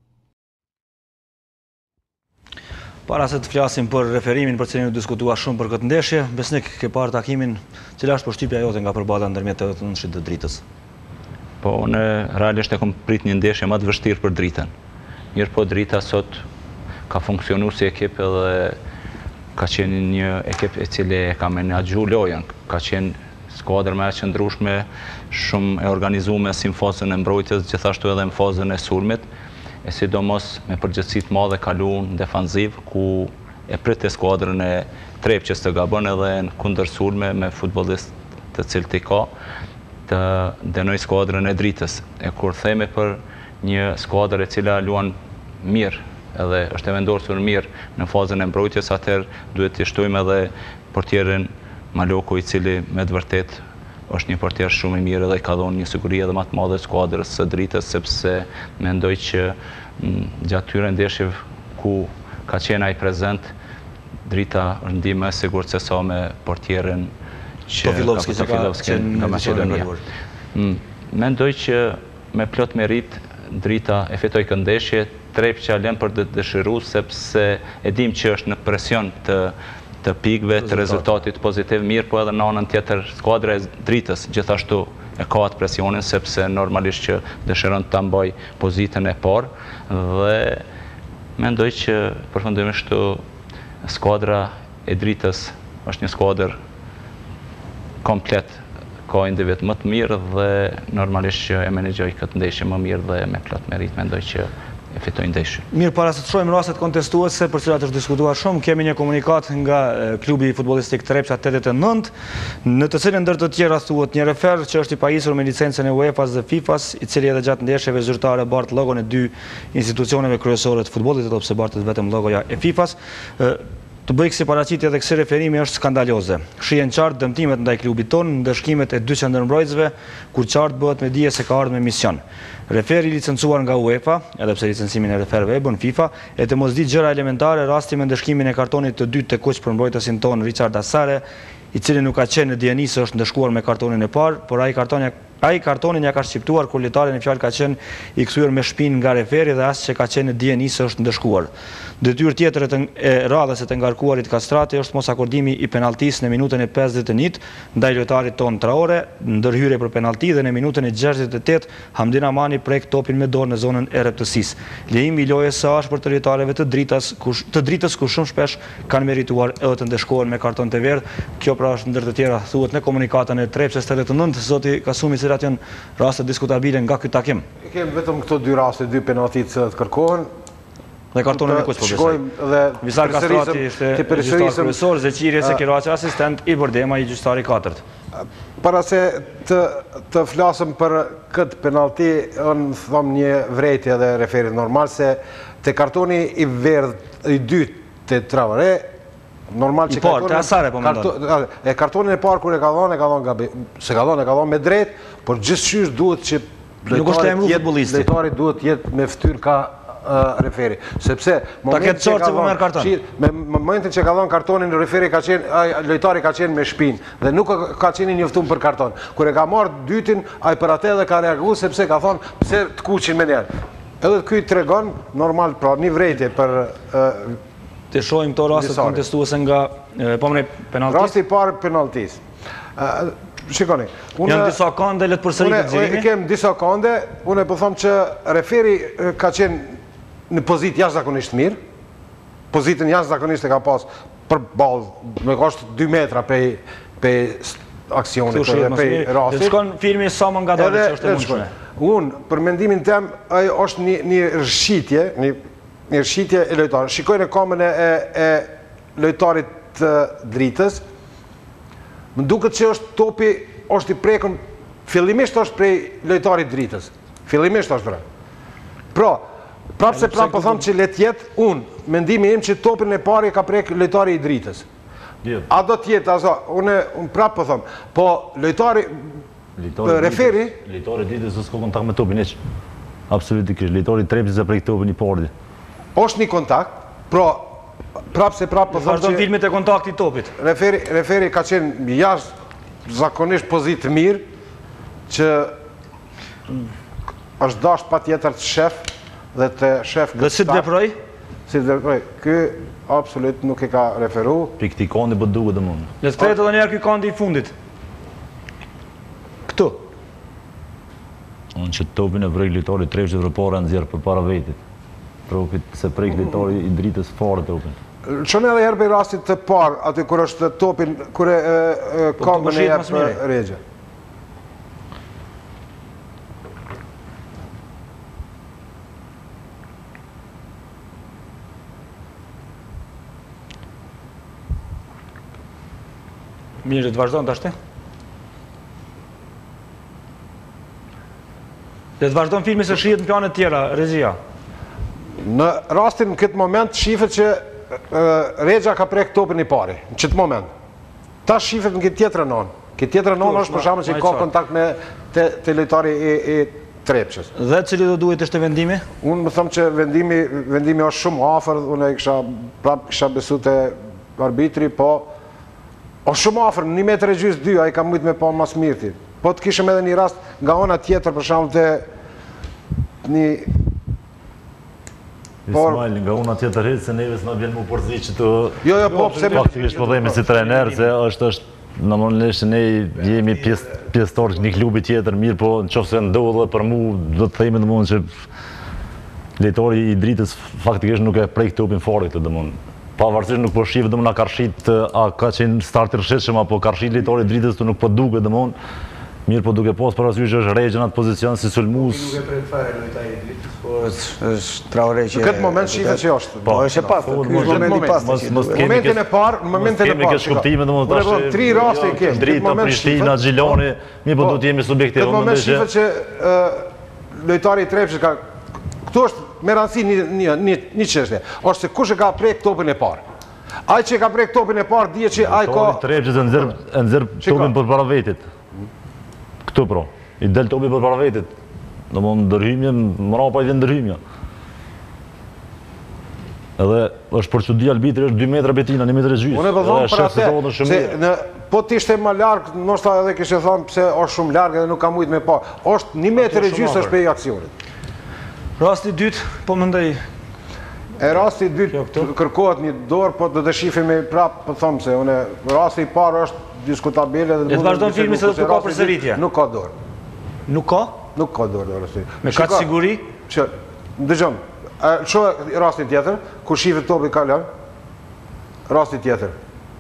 Para se të flasim për referimin për cilin u diskutua shumë për këtë ndeshje, Besnik, ke parë takimin, cila është përshtypja jote nga përballja ndërmjet 89-shit dhe Dritës? Po, unë realisht e kom prit një ndeshje më të vështirë për Dritën. Mirë po, Drita sot ka funksionu si ekip edhe ka qenë një ekip e cili e ka menaxhu lojën, ka qenë skuadër më e qëndrueshme, shumë e organizuar si në fazën e mbrojtjes, gjithashtu edhe në fazën e sulmit, e sidomos me përgjegjësi të madhe kaluan defanziv ku e prit skuadrën e Trepçës të gabon edhe në kundër sulme me futbollistë të cilët i ka të dënoj skuadrën e Dritës. E kur themi për një skuadër e cila luan mirë edhe është e vendosur mirë në fazën e mbrojtjes, atëherë duhet të shtojmë edhe portierin Maloku, i cili me të vërtet është një portier shumë i mirë dhe ka dhënë një siguri edhe më të madhe skuadrës së Dritës, sepse mendoj që gjatë këtyre ndeshjeve ku ka qenë ai prezent, Drita është ndihmë më e sigurt se sa me portierin Tofilovski nga Maqedonia. Mendoj që me plot merit Drita e fitoi këtë ndeshje, Trepça lën për të dëshiruar, sepse e dim që është në presion të pikëve, të rezultatit pozitiv, mirë, po edhe në anën tjetër skuadra e Dritës gjithashtu e ka atë presionin, sepse normalisht që dëshiron ta mbajë pozitën e parë dhe mendoj që përfundimisht skuadra e Dritës është një skuadër komplet, ka individ më të mirë dhe normalisht që e menaxhoi këtë ndeshje më mirë dhe me plot merit mendoj që e fitoi ndeshjen. Mirë, para se të shohim rastet kontestuese për cilat është diskutuar shumë, kemi një komunikat nga klubi futbollistik Trepça 89, në të cilin ndër të tjera thuhet një refer që është i pajisur me licencën e UEFA-s dhe FIFA-s, i cili edhe gjatë ndeshjeve zyrtare bart logon e dy institucioneve kryesore të futbollit, edhe pse bartet vetëm logoja e FIFA-s. Të bëj kësi paraqitje dhe kësi referimi është skandaloze. Shihen qartë dëmtimet ndaj klubit tonë, ndëshkimet e dy qendërmbrojtësve, kur qartë bëhet me dije se ka ardhur me mision. Referi licencuar nga UEFA, edhe pse licencimin e referëve e bën FIFA, e të mos di gjëra elementare, rasti me ndëshkimin e kartonit të dytë të kuq për mbrojtësin tonë Richard Asare, i cili nuk ka qenë në dieni se është ndëshkuar me kartonin e parë, por ai kartonin ja ka shqiptuar kur lojtari në fjalë ka qenë i kthyer me shpinë nga referi dhe as që ka qenë në dieni se është ndëshkuar. Detyrë tjetër e radhës së të ngarkuarit Kastrati është mos akordimi i penaltisë në minutën e 51 ndaj lojtarit ton Traore, ndërhyrje për penalti dhe në minutën e 68 Hamdin Amani prek topin me dorë në zonën e rreptësisë. Lejimi i lojës së ashpër të lojtarëve të Dritës ku shumë shpesh kanë merituar edhe të ndeshkohen me karton të verdh. Kjo pra është ndër të tjera thuhet në komunikatën e Trepçës 89, zoti Kasumi, cilat janë raste diskutabile nga ky takim. Kemë vetëm këto dy raste, dy penaltitë që të kërkohen. Dhe kartonin e kuq po besoj. Visar Kastrati ishte gjyqtar kryesor, Zeqiri Sekiraçi asistent, i Bordema i gjyqtari 4. Para se të flasëm për këtë penalti, unë thom një vrejtje dhe referit normal se te kartoni i verdh i dytë të Traore, normal që kartonin e parë kur e ka dhënë me drejt, por gjithçysh duhet që lojtari duhet jetë me fytyrë ka referi, sepse momentin që ka dhënë kartonin referi ka qenë, lojtari ka qenë me shpinë dhe nuk ka qenë i njoftuar për karton. Kur e ka marrë dytin, ai për atë edhe ka reaguar sepse ka thonë pse të kuqin me njerë. Edhe ky tregon normal pra një vrejtje për të shohim këto raste kontestuese nga penaltisë. Rasti i parë penaltisë. Shikoni, janë disa konde, le të përsëritet xhirimi. Kem disa konde, unë po them që referi ka qenë në pozitë jashtëzakonisht mirë. Pozitën jashtëzakonisht e ka pas për ballë, me kosht 2 metra pe aksionit, pe rastit. Dhe shkon filmi sa më nga dalë që është e mundshme. Unë, për mendimin tem, ajo është një rëshqitje, një rëshqitje e lojtarit. Shikojnë e kamën e lojtarit të Dritës, më duket që është topi, është i prekën, fillimisht është prej lojtarit Dritës. Fillimisht është prej. Pra, Prapë po them që le të jetë mendimi im që topin e parë ka prek lojtari i dritës. A do të jetë aso, unë prapë po them, po lojtari referi lojtari i dritës s'ka kontakt me topin hiç. Absolutisht, lojtari i trepës e prek topin i parë. Është një kontakt, pra prapë po them Vazhdon filmet e kontaktit topit. Referi ka qenë jashtë zakonisht pozitë mirë që është dash patjetër të shef dhe të shef Dhe si të veproj? Si të veproj. Ky absolut nuk e ka referu. Për këti kandi për duke dhe mund. Le të kthehet edhe njerë ky kandi i fundit. Këtu. Unë që topin e prek lojtari i trepës evropare nxjerr përpara vetit. Propit se prek lojtari i dritës fare topin. Qënë edhe herë për rastit të parë, aty kur është topin, kur e kambën e jepë regje. Mirë, të vazhdojnë të ashte? Dhe të vazhdojnë filmi se shihet në planet tjera, regjia. Në rastin në këtë moment shifet që Regja ka prek topin i pari, në qëtë moment. Ta shifet në këtë tjetër anon. Këtë tjetër anon është për shkakun që ka kontakt me të lojtari i Trepçës. Dhe cili do duhet është vendimi? Unë më thëmë që vendimi është shumë afër, unë kisha besu të arbitri, po është shumë afër, 1,5 metra gjys 2, a i ka mujtë me pa mas mirëti. Po të kishëm edhe një rast nga ona tjetër, për shkakun të një... Ismail, nga unë atjetër hitë, se neve s'na vjen mu përzi që të... Jo, po, pëse... Faktikisht po dhejme si trener, se është normalisht ne jemi pjesëtar një klubi tjetër, mirë po në qofë se ndodhe për mu, do të thejme dhe mund që lejtori i dritës faktikisht nuk e prejkë topin fare këtë dhe mund. Pavarësisht nuk po shifë dhe mund a karshit, a ka qenë starter shqetshëm, apo karshit lejtori i dritës të nuk po duke dhe mund. Mirë po duke posë për asyjë që është Regja në atë pozicion si sulmus. Nuk e prejtë fare lojtari i dritës, po është Traore që... Në këtë moment shifet që është. Po, është e pastë, në moment i pastë që... Momentin e parë, kemi këtë shkuptime dhe mund të ashtë... Tri raste i kesh. Drita, Prishtina, Gjiloni, mirë po du t'jemi subjektiv. Këtë moment shifet që lojtari i Trepçës ka... Këtu është me rëndësi një qështje. është se kush e ka prek topin e parë. Ai që ka prek topin e parë, dje që ai ka... Trepçës e nxerr topin për para vetit. Këtu pro, i del topi për para vetit. Në mund ndërhymje, mrapa i vjen ndërhymja. Edhe është për që di arbitri është 2 metra betina, 1 metër e gjysë. Unë e përdojnë për atë, se po t'ishte ma largë, nështë edhe kështë thonë pëse është shumë largë edhe nuk ka mujtë me pa. është 1 metër e gjysë është për i aksionit. Rasti dytë, po mëndaj... E rasti dytë kërkohet një dorë, po do të shifemi prapë, po thomë se rasti i parë është diskutabile dhe... E të vazhdojnë filmi se do të ka përsëritje? Nuk ka dorë. Nuk ka? Nuk ka dorë, rasti. Me katë siguri? Dëgjëm, shohë rastin tjetër, ku shifet topi ka lënë, rastin tjetër.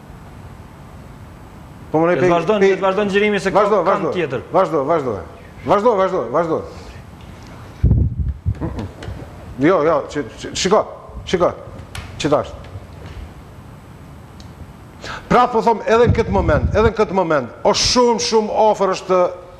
E të vazhdojnë gjërimi se ka kanë tjetër. Vazhdo. Jo, shiko, qëta është. Pra po thom, edhe në këtë moment, është shumë ofër është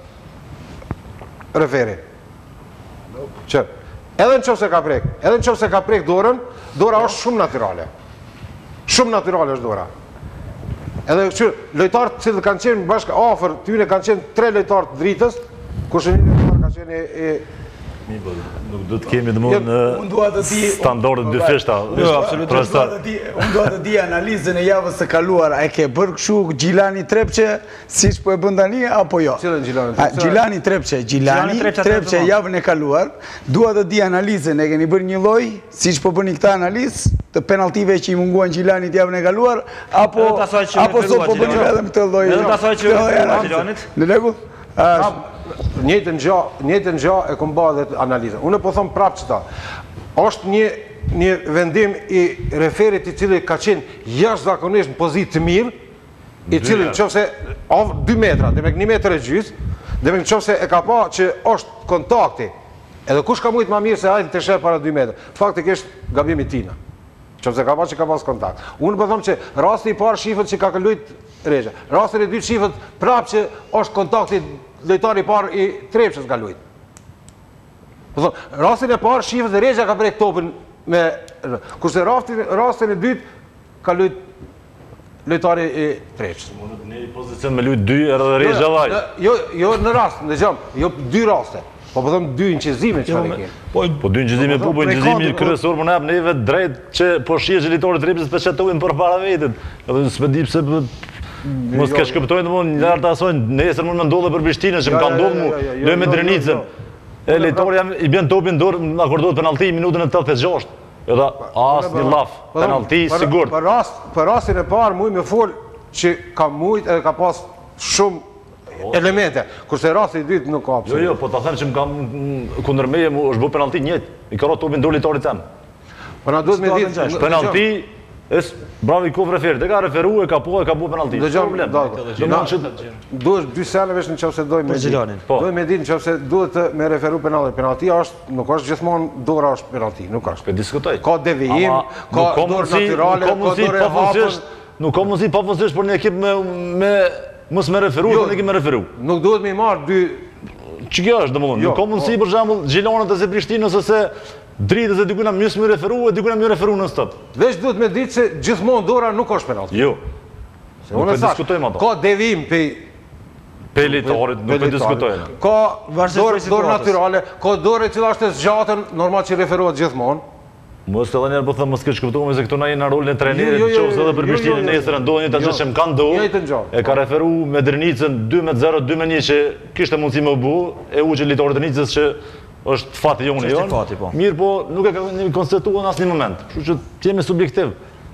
referi. Që, edhe në qëfë se ka prek dorën, dora është shumë naturale. Shumë naturale është dora. Edhe që, lojtarët cilë kanë qenë bashkë ofër, tyne kanë qenë 3 lojtarët dritës, kurse një lojtarë ka qenë Nuk du të kemi dhe mund në standardet dy feshta. Unë do të di analizën e javës së kaluar, a e ke bërë këshu Gjilani Trepçe, si që po e bëndani, apo jo? Cilën Gjilani Trepçe? Gjilani Trepçe javën e kaluar, dua të di analizën, e keni bërë një loj, si që po bëni këta analizë, të penaltive që i munguan Gjilanit javën e kaluar, apo sot po bëni edhe më të loj? Edhe të asaj që i referua Gjilanit? Në regull? Njëtën gjë e kom bërë dhe analizën. Unë po thomë prapë që ta. është një vendim i referit i cili ka qenë jashtëzakonisht në pozitë të mirë, i cili në qofse 2 metra, dhe me 1 metër e gjysë, dhe me në qofse e ka pa që është kontakti, edhe kush ka mujtë ma mirë se ajtë të shërë para 2 metrë. Faktikisht gabimi tina. Qofse ka pa që ka pas kontakt. Unë po thomë që rasti i parë shifët që ka këllujt Regja. Rastin e dytë shifët prapë që është kontakti lojtari i parë i Trepçës ka luajtur. Po thonë, rastin e parë Shifës dhe Regja ka prek topin me kurse rastin e dytë ka luajt lojtari i treçës. Në pozicion me luajt 2 edhe Regja vaj. Jo në rast, jo 2 raste. Po them 2 inqizime çfarë ke. Po 2 inqizime po inqizimi kryesor më jap neve drejt që po shihet lojtarët e trepës speciatojnë përpara vetit. Edhe s'e di pse mos ka shkëptojnë domon lart asoj nesër mund më ndodhe për Prishtinën që më ka ndodhur mua loj me Drenicën. E lojtori i bën topin dorë, më akordohet penallti në minutën e 86. Edhe asnjë llaf, penallti sigurt. Për rastin e parë muj më fol që ka mujt edhe ka pas shumë elemente, kurse rasti i dytë nuk ka absolut. Jo, po ta them që më kam kundër meje është bë penallti njëjtë. I ka rrotë topin dorë lojtarit tim. Po na duhet me ditë penallti bravo i kovë referi, dhe ka referu e ka bu penalti. Duhet 2 sene vesh në qëfëse dojmë me ditë. Dojmë me ditë në qëfëse duhet me referu penalti. Penaltia nuk është gjithmonë dora është penalti, nuk është. Pe diskutoj. Ka devijim, ka dorë naturale, ka dorë e hapën. Nuk ka mundësi pa fësisht për një ekip mos me referu, për një ekip me referu. Nuk duhet me i marë 2... Që kjo është, domethënë, nuk ka mundësi për shembull Gjilanët e Prishtinës ose Dritës e dikujna mjës më referu e dikujna më referu në stop. Veç duhet me ditë se gjithmonë dora nuk është penalti. Jo. Nuk pe diskutojmë ato. Ka devijim pe lojtarit, nuk pe diskutojmë. Ka dorë natyrale, ka dorë e cila është e zgjatën, normal që referohet gjithmonë. Mos edhe njerë po thëmë mos këtë shkëptume se këtu na jenë në rolin e trenerit, qofës edhe për Prishtinën nesër ndonjë të gjë që më kanë dohë, e ka referu me Drenicën 2-0, 2-1 që kishte mundësi më bu, e u që lojtari Drenicës që është fati jonë jonë, mirë po nuk e ka konstituar në asnjë moment, kështu që jemi subjektiv.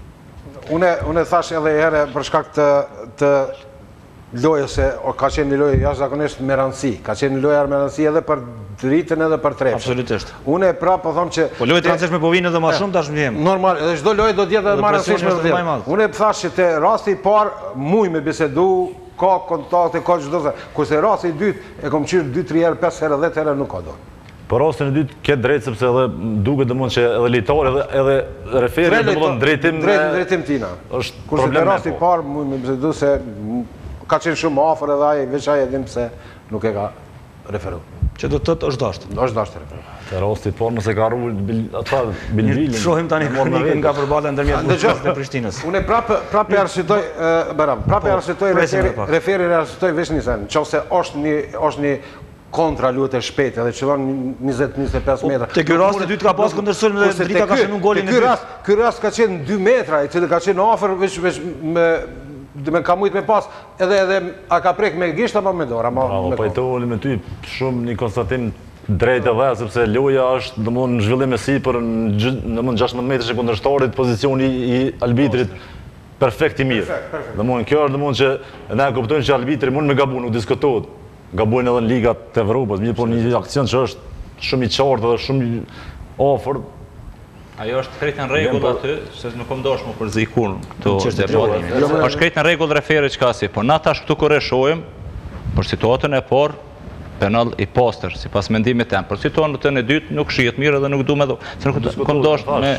Unë thash edhe herë për shkak të lojës se ka qenë një lojë jashtëzakonisht me rëndësi, ka qenë një lojë me rëndësi edhe për Dritën edhe për Trepsën. Absolutisht. Unë prapë po them që po lojë të rëndësishme po vinë edhe më shumë tash më vjen. Normal, edhe çdo lojë do të jetë edhe më rëndësishme vjen. Unë thash që te rasti i parë muj me bisedu, ka kontakte, ka çdo gjë. Kurse rasti i dytë e kam qyrë 2-3 herë, 5 herë, 10 herë nuk ka dorë. Për rastin e dytë ke drejt sepse edhe duket domosdoshmë që edhe lojtari edhe referi domosdoshmë drejtim tina. Është kurse te rasti i parë muj me bisedu se ka qenë shumë afër edhe ai veç ai e din pse nuk e ka referu. Që do të thotë është dashur. Është dashur. Te rasti i parë nëse ka rrugë ata bilbilin. Shohim tani kronikën nga përballja ndërmjet Bushkës dhe Prishtinës. Unë prapë arsyetoj Baram, prapë arsyetoj referi arsyetoj veç nisën. Nëse është një kontra luajtë e shpejtë edhe qëllon 20-25 metra. Te ky rast i dytë ka pas kundërshtim dhe Drita ka shënuar golin e dytë. Ky rast ka qenë 2 metra, i cili ka qenë afër veç me ka mujt me pas edhe a ka prek me gisht apo me dorë, ama po të me ty shumë një konstatim drejt edhe sepse loja është domthonë në zhvillim e sipër në 16 metrash e kundërshtarit, pozicioni i arbitrit perfekt i mirë. Domthonë kjo është domthonë që ne kuptojmë që arbitri mund me gabu, nuk diskutohet. Gabojnë edhe në ligat të Evropës, mirë po një aksion që është shumë i qartë dhe shumë i afër. Ajo është krejt në rregull aty, se nuk kom dosh më përzi kur këto debate. Është krejt në rregull referi çka si, por na tash këtu kur e shohim për situatën e parë penal i pastër sipas mendimit tim. Për situatën e dytë nuk shihet mirë dhe nuk duam edhe se nuk kom dosh me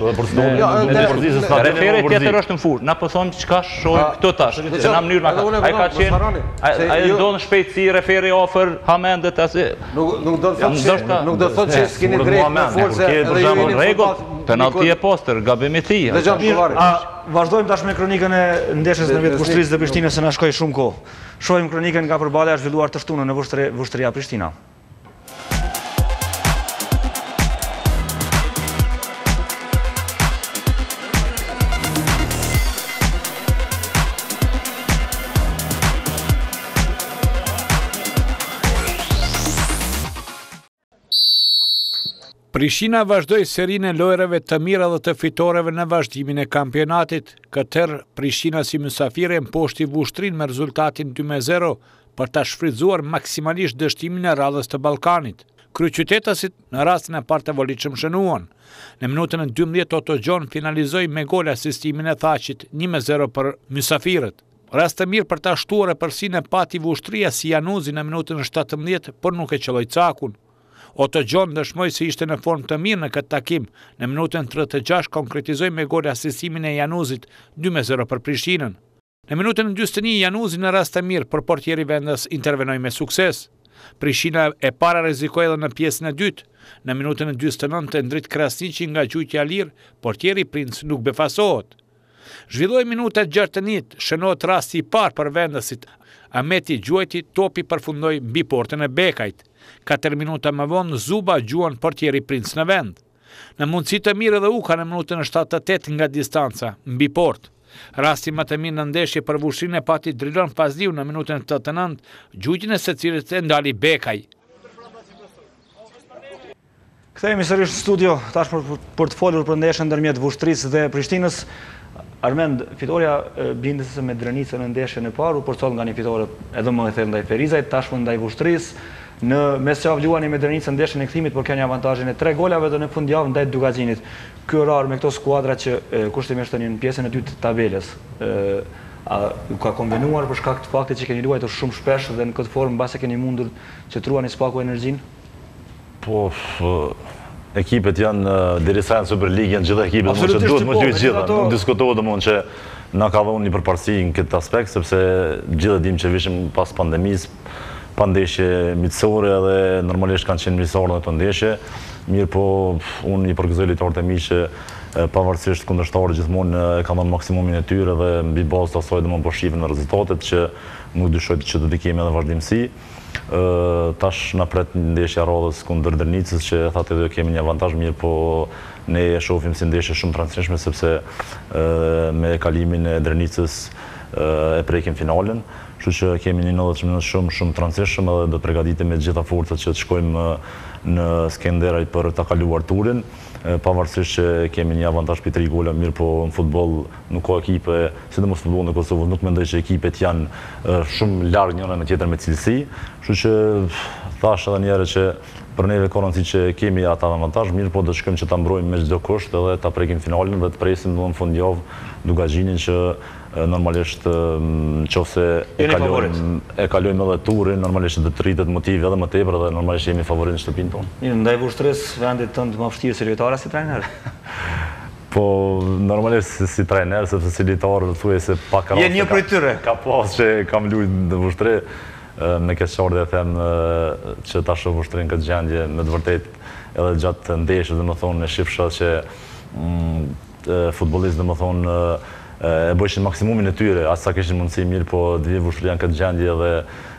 referi tjetër është në fusht. Na po thonë çka shohim këtu tash. Se në mënyrë ma ai ka qenë ai do në shpejtësi referi ofër Hamendet as nuk do të thotë që s'keni drejt me forcë edhe ju jeni rregull. Penalti e pastër, gabim i tij. Vazhdojmë tash me kronikën e ndeshjes në vetë Pushtrisë dhe Prishtinës se na shkoi shumë kohë. Shohim kronikën nga përballja e zhvilluar të shtunën në Vushtrria Prishtina. Prishtina vazhdoi serinë e lojrave të mira dhe të fitoreve në vazhdimin e kampionatit. Këtër, Prishtina si mysafire mposhti Vushtrinë me rezultatin 2-0 për ta shfrytzuar maksimalisht dështimin e radhës të Ballkanit. Kryeqytetasit në rastin e parë të volitshëm shënuan. Në minutën e 12 Otto Gjon finalizoi me gol asistimin e Thaqit 1-0 për mysafirët. Rast të mirë për ta shtuar e përsinë e pati Vushtria si Januzi në minutën e 17, por nuk e qelloi cakun. Otto Gjon dëshmoi se ishte në formë të mirë në këtë takim. Në minutën 36 konkretizoi me gol asistimin e Januzit 2-0 për Prishtinën. Në minutën 41 Januzi në rast të mirë për portieri vendës intervenoi me sukses. Prishina e para rrezikoi edhe në pjesën e dytë. Në minutën e 49 e ndrit Krasniqi nga gjujtja lirë, portieri Princ nuk befasohet. Zhvilloi minuta 61, shënohet rasti i parë për vendasit. Ahmeti Gjuajti topi përfundoi mbi portën e Bekajt. 4 minuta më vonë Zuba gjuan portieri Princ në vend. Në mundësi të mirë edhe Uka në minutën e 78 nga distanca, mbi portë. Rasti më të mirë në ndeshje për vushtrinë e pati Drilon Fazliu në minutën e 89, gjujtjen e secilit e ndali Bekaj. Kthehemi sërish në studio, tash për të folur për ndeshjen ndërmjet Vushtrisë dhe Prishtinës. Armend, fitoria bindëse me Drenicën në ndeshjen e parë u përcoll nga një fitore edhe më e thellë ndaj Ferizajt, tashmë ndaj Vushtrisë. Në mesjavë luani me Drenicën ndeshjen e kthimit, por kanë avantazhin e 3 golave dhe në fundjavë ndaj Dugaxhinit. Ky orar me këto skuadra që kushtimisht tani në pjesën e dytë të tabelës, u ka kombinuar për shkak të faktit që keni luajtur shumë shpesh dhe në këtë formë mbase keni mundur që truani spaku energjinë? Po, ekipet janë derisa në Superligë, janë gjitha ekipet, që duhet më dy gjitha. Nuk diskutohet domosdoshmë që na ka dhënë një përparësi në këtë aspekt, sepse gjithë dim që vishim pas pandemisë, pa ndeshje miqësore edhe normalisht kanë qenë miqësorë në të ndeshje. Mirë po, unë i përgëzoj lojtarët e mi që pavarësisht kundërshtarët gjithmonë e kanë dhënë maksimumin e tyre dhe mbi bazë të asaj domosdoshmë po shihen në rezultatet që nuk dyshoj që do të kemi edhe vazhdimsi. Tash na pret ndeshja radhës kundër Drenicës që thatë edhe kemi një avantazh, mirë po ne e shohim si ndeshje shumë të rëndësishme sepse me kalimin e Drenicës e prekim finalen. Kështu që kemi një 90 minuta shumë të rëndësishëm edhe do të përgatitemi me të gjitha forcat që të shkojmë në Skenderaj për ta kaluar turin. Pavarësisht që kemi një avantazh për 3 gola, mirë po në futboll nuk ka ekipe, sidomos futbolli në Kosovë, nuk mendoj që ekipet janë shumë larg njëra me tjetrën me cilësi. Kështu që thash edhe një herë që për neve ka rëndësi që kemi ata avantazh, mirë po do të shkojmë që ta mbrojmë me çdo kusht edhe ta prekim finalen dhe të presim në fundjavë Dugaxhinin që normalisht nëse e kalojmë edhe turin, normalisht do të rritet motivi edhe më tepër dhe normalisht jemi favorit në shtëpinë tonë. Ndaj Vushtrisë vendit tënd më vështirë si lojtar as si trajner? Po normalisht si trajner, sepse si lojtar thuajse pak raste. Je një prej tyre. Ka pas që kam luajtur në Vushtri, me keqardhje them që tash Vushtrin këtë gjendje me të vërtetë edhe gjatë ndeshjes domethënë e shifsha që futbollistë domethënë e bëshin maksimumin e tyre, as sa kishin mundësi, mirë po të vijë Vushtria në këtë gjendje dhe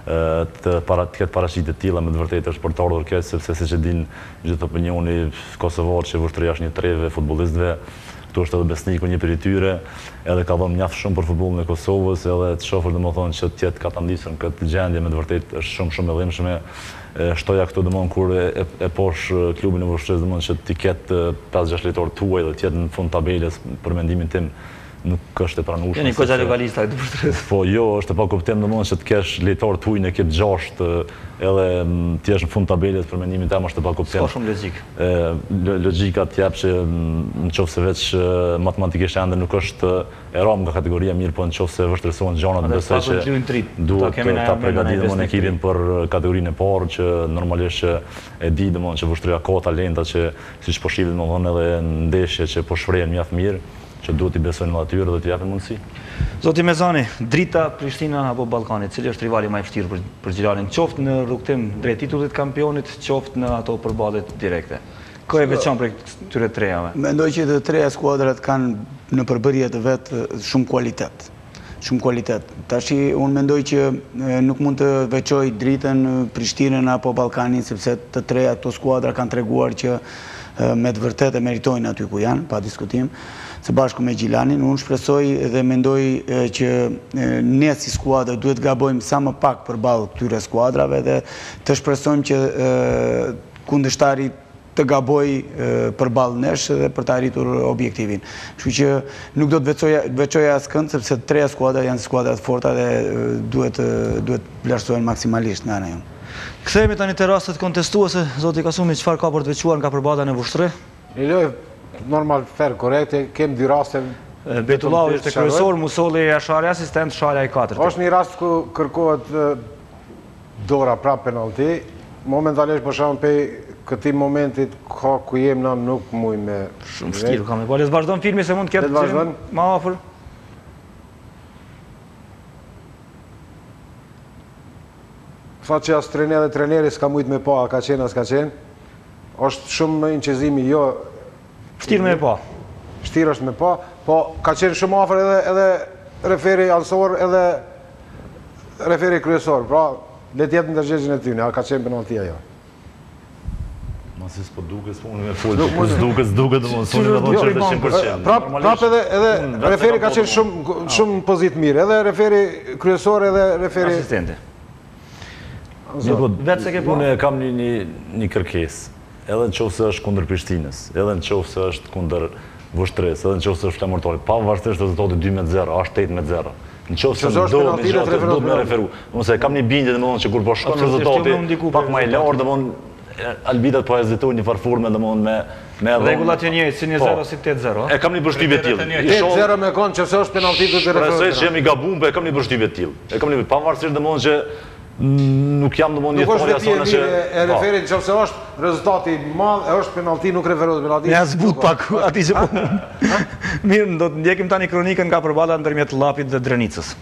të ketë paraqitje të tilla me të vërtetë është për të ardhur keq, sepse siç e din gjithë opinioni kosovar që Vushtria është një treve e futbollistëve. Këtu është edhe Besniku një prej tyre, edhe ka dhënë mjaft shumë për futbollin e Kosovës, edhe të shohur domethënë që të jetë ka ta ndisur në këtë gjendje me të vërtetë është shumë e dhimbshme. Shtoja këtu domethënë kur e posh klubin e Vushtrisë domethënë që të ketë 5-6 lojtarë tuaj dhe të jetë në fund tabelës për mendimin tim. Nuk është e pranueshme. Jeni goxha lokalista këtë Vushtrisë. Po jo, është pa kuptim domosdoshmë që të kesh lojtar tuaj në këtë 6 edhe të jesh në fund tabelës për mendimin tim është pa kuptim. Ka shumë logjik. Logjika të jap që nëse veç matematikisht ende nuk është e rëndë nga kategoria, mirë po nëse vështirësohen gjanat, besoj që duhet ta përgatitim ekipin për kategorinë e parë që normalisht e di domosdoshmë që Vushtria ka talenta që siç po shihim domosdoshmë edhe ndeshje që po shfrehen mjaft mirë, që duhet i besojnë në atyre dhe t'i japin mundësi. Zoti Mezani, Drita, Prishtina apo Ballkani, cili është rivali më i vështirë për Gjilanin, qoftë në rrugtim drejt titullit kampionit, qoftë në ato përballje direkte? Kë e veçan për këtyre trejave? Mendoj që të treja skuadrat kanë në përbërje të vetë shumë kualitet. Shumë kualitet. Tashi unë mendoj që nuk mund të veçoj Dritën, Prishtinën apo Ballkanin, sepse të treja këto skuadra kanë treguar që me të vërtetë e meritojnë aty ku janë, pa diskutim, së bashku me Gjilanin. Unë shpresoj dhe mendoj që ne si skuadrë duhet gabojmë sa më pak përballë këtyre skuadrave dhe të shpresojmë që kundërshtari të gaboj përballë nesh dhe për të arritur objektivin. Kështu që nuk do të veçoja askënd, sepse treja skuadra janë skuadra të forta dhe duhet vlerësohen maksimalisht nga ana jonë. Kthehemi tani te rastet kontestuese, zoti Kasumi, çfarë ka për të veçuar nga përballja në Vushtri? Një lojë normal, fair, korrekte, kem 2 raste. Betullau ishte kryesor, Musolli Ashari asistent, Shala i 4. Është një rast ku kërkohet dora prap penalti. Momentalisht për shkak të këtij momentit ka ku jem na nuk muj me shumë vështirë kam. Po le të vazhdon filmi se mund të ketë më afër. Tha që as treneri s'ka mujt me pa, a ka qenë, as ka qenë. Është shumë inqezimi, jo... Vështirë me pa. Vështirë është me pa, po ka qenë shumë afër edhe referi ansor, edhe referi kryesor. Pra, le t'jetë në ndërgjegjën e tyne, a ka qenë penaltia jo. Masi s'po duke, s'po unë me full, s'duke dhe mund, s'unë me thonë që është 100%. Prap edhe referi ka qenë shumë pozitë mirë, edhe referi kryesor, edhe referi... Asistente. Vetë se ke po? Unë kam një kërkes, edhe në qovë se është kundër Prishtinës, edhe në qovë se është kundër Vështres, edhe në qovë se është flamurtori, pa vazhërisht rezultati 2-0, është 8-0. Në qovë se do me referu. Nëse kam një bindje dhe më thonë që kur po shkon rezultati, pak ma i larë dhe më albitat po hezitu një farfurme dhe më me regullat e njëjtë, si 1-0 si 8-0. E kam një përshtypje t'ilë. 8-0 me konë që se është penaltit të referu. Shpresoj që jemi gabum, e kam një përshtypje t'ilë. E kam një pavarësisht dhe më që nuk jam dhe mund një thori asone që... E referin që se është rezultati madhë, është penalti, nuk referohet penalti. Ja zbut pak, ati që po... Mirë, do të ndjekim tani kronikën nga përballa ndërmjet Llapit dhe Drenicës.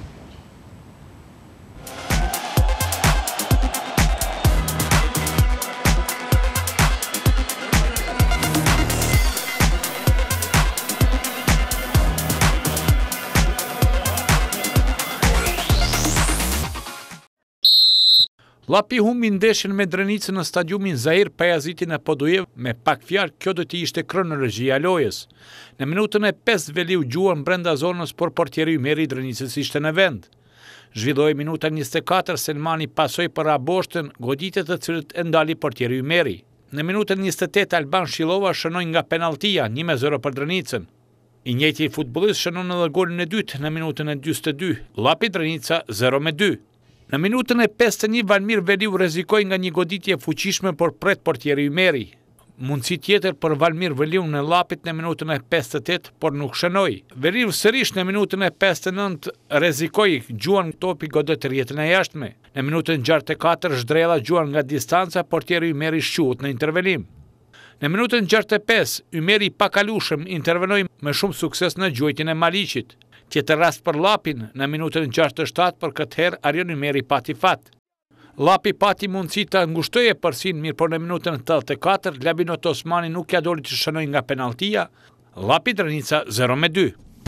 Llapi humbi ndeshjen me Drenicën në stadiumin Zahir Pajaziti në Podujev, me pak fjalë kjo do të ishte kronologjia e lojës. Në minutën e 5 Veliu gjuan brenda zonës, por portieri Ymeri i Drenicës ishte në vend. Zhvilloi minuta 24, Selmani pasoi për Aboshtën, goditjet të cilët e ndali portieri Ymeri. Në minutën 28 Alban Shillova shënoi nga penaltia 1-0 për Drenicën. I njëjti futbollist shënon edhe golin e dytë në minutën e 42, Llapi Drenica 0-2. Në minutën e 51 Valmir Veliu rrezikoi nga një goditje fuqishme por pret portieri Ymeri. Mundësi tjetër për Valmir Veliu në Llapit në minutën e 58, por nuk shënoi. Veliu sërish në minutën e 59 rrezikoi, gjuan topi godet rrjetën e jashtme. Në minutën 64 Zhdrella gjuan nga distanca, portieri Ymeri shquhet në intervenim. Në minutën 65 Ymeri i pakalueshëm intervenoi me shumë sukses në gjuajtjen e Maliqit. Tjetër rast për Llapin, në minutën 67 për këtë herë Arjon Ymeri pati fat. Llapi pati mundësi të ngushtoje përsin, mirë por në minutën 84 Labinot Osmani nuk ja doli të shënoi nga penaltia, Llapi Drenica 0-2.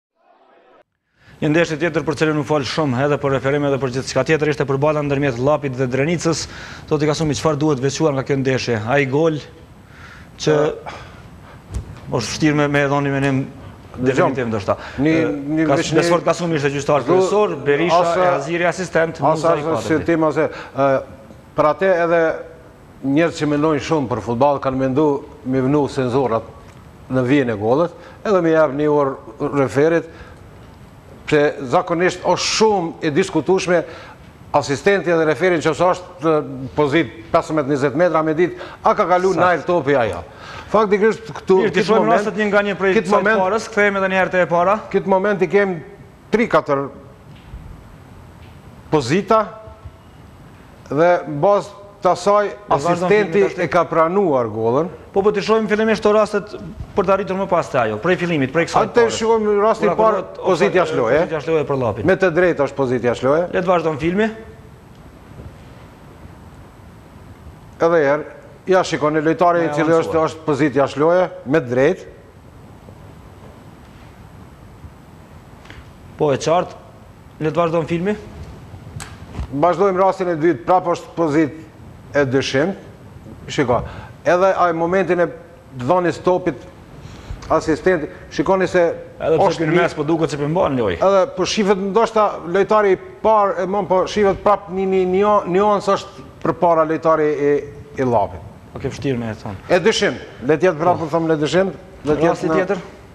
Një ndeshje tjetër për cilën u fal shumë edhe për referim edhe për gjithçka tjetër ishte përballa ndërmjet Llapit dhe Drenicës. Zoti Kasumi, çfarë duhet veçuar nga kjo ndeshje? Ai gol që është vështirë me dhënë menim definitiv ndoshta. Besfort Kasumi ishte gjyqtar kryesor, Berisha e Aziri asistent, Musa i padë. Për atë edhe njerëz që mendojnë shumë për futball kanë menduar me vënu senzorat në vijën e gollit, edhe me jap një orë referit, që zakonisht është shumë e diskutueshme asistenti dhe referin që është pozit 15-20 metra me ditë, a ka kalu najrë topi aja. Faktikisht këtu... Mirë, të shojmë rastet një nga një prej sajtë parës, këthejmë edhe njerë të e para. Këtë moment i kemë 3-4 pozita dhe bazë të asaj asistenti e ka pranuar golën. Po të shojmë fillimisht të rastet për të arritur më pas të ajo, prej fillimit, prej kësaj parës. Atë shojmë rastin parë, pozitja shloje. Për Llapin. Me të drejtë është pozitja shloje. Le të vazhdojmë filmi. Edhe herë, ja shikoni, lojtari i cili është pozitja shloje, me të drejtë. Po e qartë, le të vazhdojmë filmi. Vazhdojmë rastin e dytë, prapë është pozit e dëshim. Shiko, edhe ai momentin e dhënies topit asistenti, shikoni se edhe pse në mes po duket se pëmban lojë. Edhe po shifet ndoshta lojtari i parë, po shifet prapë një nuancë është përpara lojtari i Llapit. Po ke vështirë me e thonë. E dëshim, le të jetë prapë thëmë le dëshim. Rasti tjetër?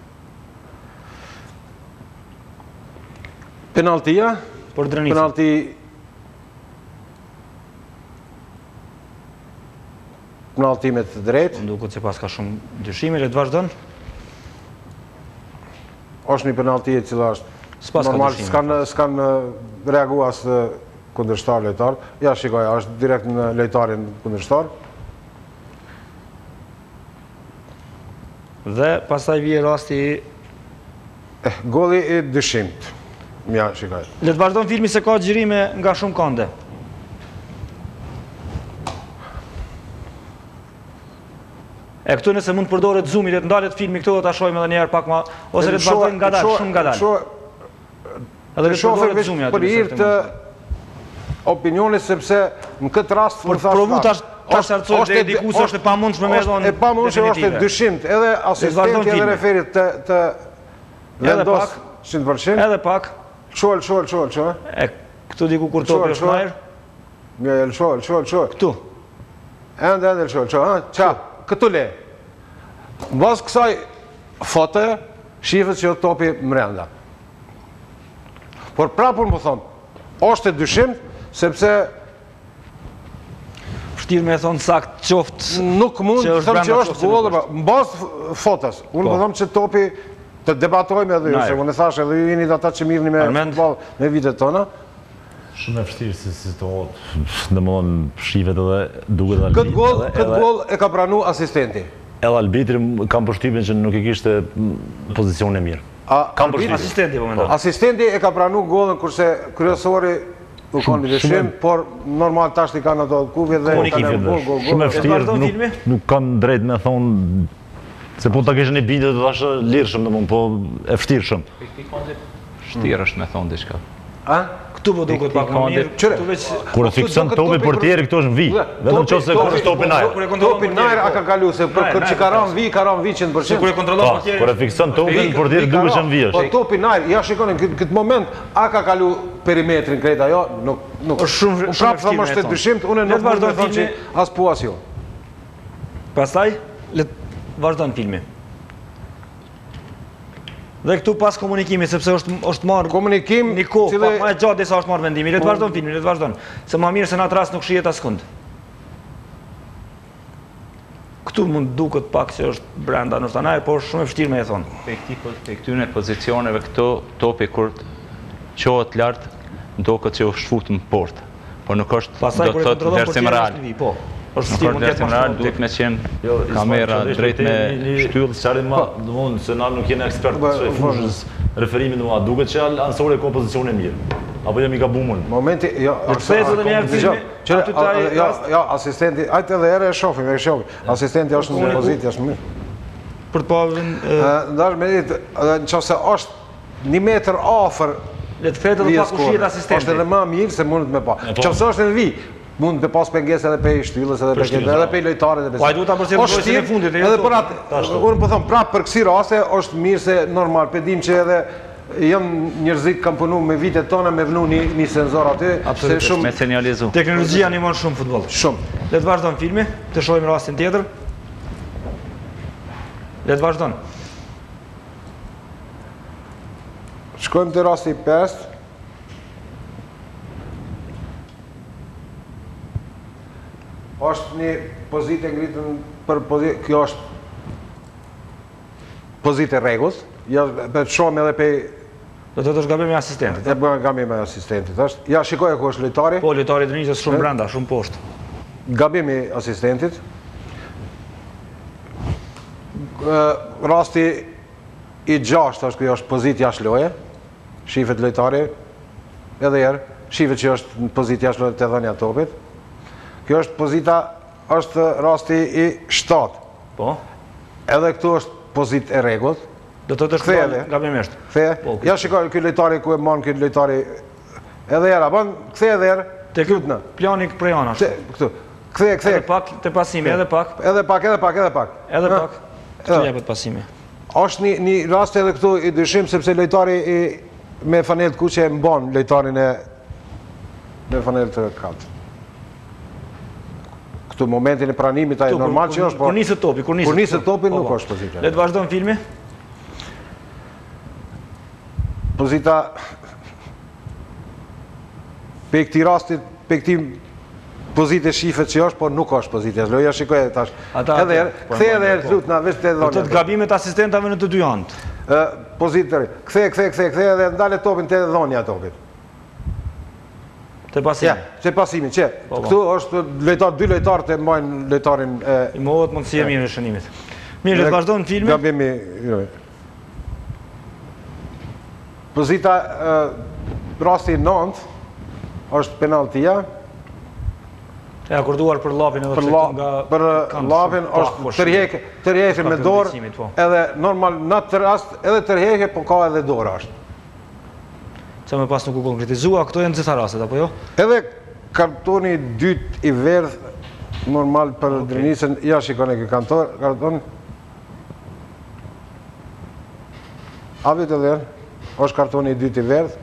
Penaltia. Për Drenicën. Penalti... Penalti me të drejtë. Duket se pas ka shumë dyshime, le të vazhdon. Është një penalti e cila është normal, s'kan reagu asë kundërshtar lojtar. Ja, shikoj, është direkt në lojtarin kundërshtar. Dhe pastaj vije rasti golli i dyshimt. Mja, shikoj. Le të vazhdojmë filmi se ka xhirime nga shumë kande. E këtu nëse mund përdoret zoom-i, le të ndalet filmi këtu, ta shohim edhe një herë pak më ose le të vazhdojmë ngadalë, shumë ngadalë. Edhe le të përdoret zoom-i aty. Për hir të opinionit sepse në këtë rast Por provu tash arcoj deri diku se është e pamundshme me dhon. E pamundshme është dyshimt, edhe asistenti edhe referit të vendos 100%. Edhe pak. Çol. E këtu diku kur topi është më herë. Mirë, çol. Këtu. Ende çol, ha? Ça? Këtu le. Mbas kësaj fotoje, shifet që topi mrenda. Por prapur më thonë, është e dyshim, sepse vështirë me thonë sakt qoftë. Nuk mund të thëmë që është gol, mbas fotos. Unë po thëmë që topi të debatojme edhe ju, se unë e thashe edhe ju jeni ata që mirëni me futbol me vitet tona. Shumë e vështirë si situatë, dhe më thonë shivet edhe duke dhe Këtë gol e ka pranu asistenti. Edhe Albitri kam përshtypjen që nuk e kishte pozicion e mirë. Asistenti po mendon. Asistenti e ka pranu golën kurse kryesori u kanë dyshim, por normal tash i kanë ato kubje dhe gol. Shumë e vështirë, nuk kanë drejt me thonë se po ta kishin e bindë të thashë lirshëm, domthon, po e vështirë shumë. Vështirë është me thonë diçka. Këtu po duket pak më mirë. Kur e fikson topi portieri këtu është në vi. Vetëm nëse kur është topi najr. Topi najr a ka kalu se kur që ka rënë vi 100%. Kur e kontrollon portieri. Kur e fikson topin portieri duhet që në vi është. Po topi najr, ja shikoni këtë moment a ka kalu perimetrin krejt ajo, nuk. Është shumë prapë thamë është e dyshimt, unë nuk mund të them që as po as jo. Pastaj le të vazhdon filmi. Dhe këtu pas komunikimi, sepse është marrë komunikim një kohë, pak më e gjatë disa është marrë vendimi. Le të vazhdon filmin, le të vazhdon. Se më mirë se në atë rast nuk shihet askund. Këtu mund duket pak që është brenda në shtanaj, por shumë e vështirë me e thonë. Pe këtyne pozicioneve këto topi kur qohet lartë, duket që është futur në portë. Por nuk është do të thotë versim real. Nuk është versim real, duhet me qenë kamera drejt me shtyllë. Qarin ma, domthon se na nuk jena ekspert të fushës referimin në ma, duket që ansori ka pozicion e mirë. Apo jam i gabuar. Momenti, jo, asistenti, ajtë edhe ere e shohim. Asistenti është në pozitë jashtë mirë. Për të pavën... Ndash me ditë, nëse është 1 metër afër le të fletë edhe pak u shihet asistenti. Është edhe më mirë se mundet me pa. Nëse është në vi, mund të pas pengesë edhe pe shtyllës, edhe pe lojtarët edhe. Po ai duhet ta përcjellë gojën e fundit. Edhe për atë, unë po them prapë për kësi raste është mirë se normal, pe dim që edhe janë njerëzit kanë punu me vitet tona me vënu një senzor aty, se shumë me sinjalizu. Teknologjia animon shumë futboll. Shumë. Le të vazhdon filmi, të shohim rastin tjetër. Le të vazhdon. Shkojmë të rasti 5. Është një pozitë ngritën për pozitë, kjo është pozitë e rregullt. Ja shohim edhe pe do të thosh gabim me asistentit. E bën gabim me asistentit, është. Ja shikoj ku është lojtari. Po lojtari drejtës shumë brenda, shumë poshtë. Gabim i asistentit. Rasti i 6 është kjo është pozitë jashtë loje. Shifet lojtari edhe herë, shifet që është në pozitë jashtë loje të dhënia topit. Kjo është pozita, është rasti i 7. Po. Edhe këtu është pozitë e rregullt. Do të shkojë gabimisht. Ktheje. Ja shikoj ky lojtari ku e mban ky lojtari. Edhe era, bën, ktheje edhe herë. Te ky plani prej anash. Këtu. Ktheje. Edhe pak te pasimi, edhe pak. Edhe pak. Edhe pak. Këtu jepet pasimi. Është një rast edhe këtu i dyshim sepse lojtari me fanelë të kuqe mban lojtarin me fanelë të katë. Këtu momentin e pranimit ai normal që është, por kur niset topi, nuk është pozita. Le të vazhdojmë filmi. Pozita pe këtij rastit, pe këtij pozite shifet që është, por nuk është pozita. Loja shikoj tash. Edhe kthej edhe lut na vetë dhënë. Do të gabimet asistentave në të dy anët. Pozitë. Kthej edhe ndale topin te dhënia e topit. Te pasimi. Te pasimi, që. Këtu është dy lojtarë të mbajnë lojtarin i mohohet mundësia mirë e shënimit. Mirë, le të vazhdojmë filmin. Gabimi. Pozita rasti 9 është penaltia. E akorduar për lapin edhe Për lapin është tërheqje me dorë, edhe normal në atë rast edhe tërheqje, po ka edhe dorë është. Që me pas nuk u konkretizua, këto janë gjitha rastet, apo jo? Edhe kartoni dytë i verdh, normal për Drenisën, ja shikoni kë karton. A vetë edhe është kartoni dytë i verdh,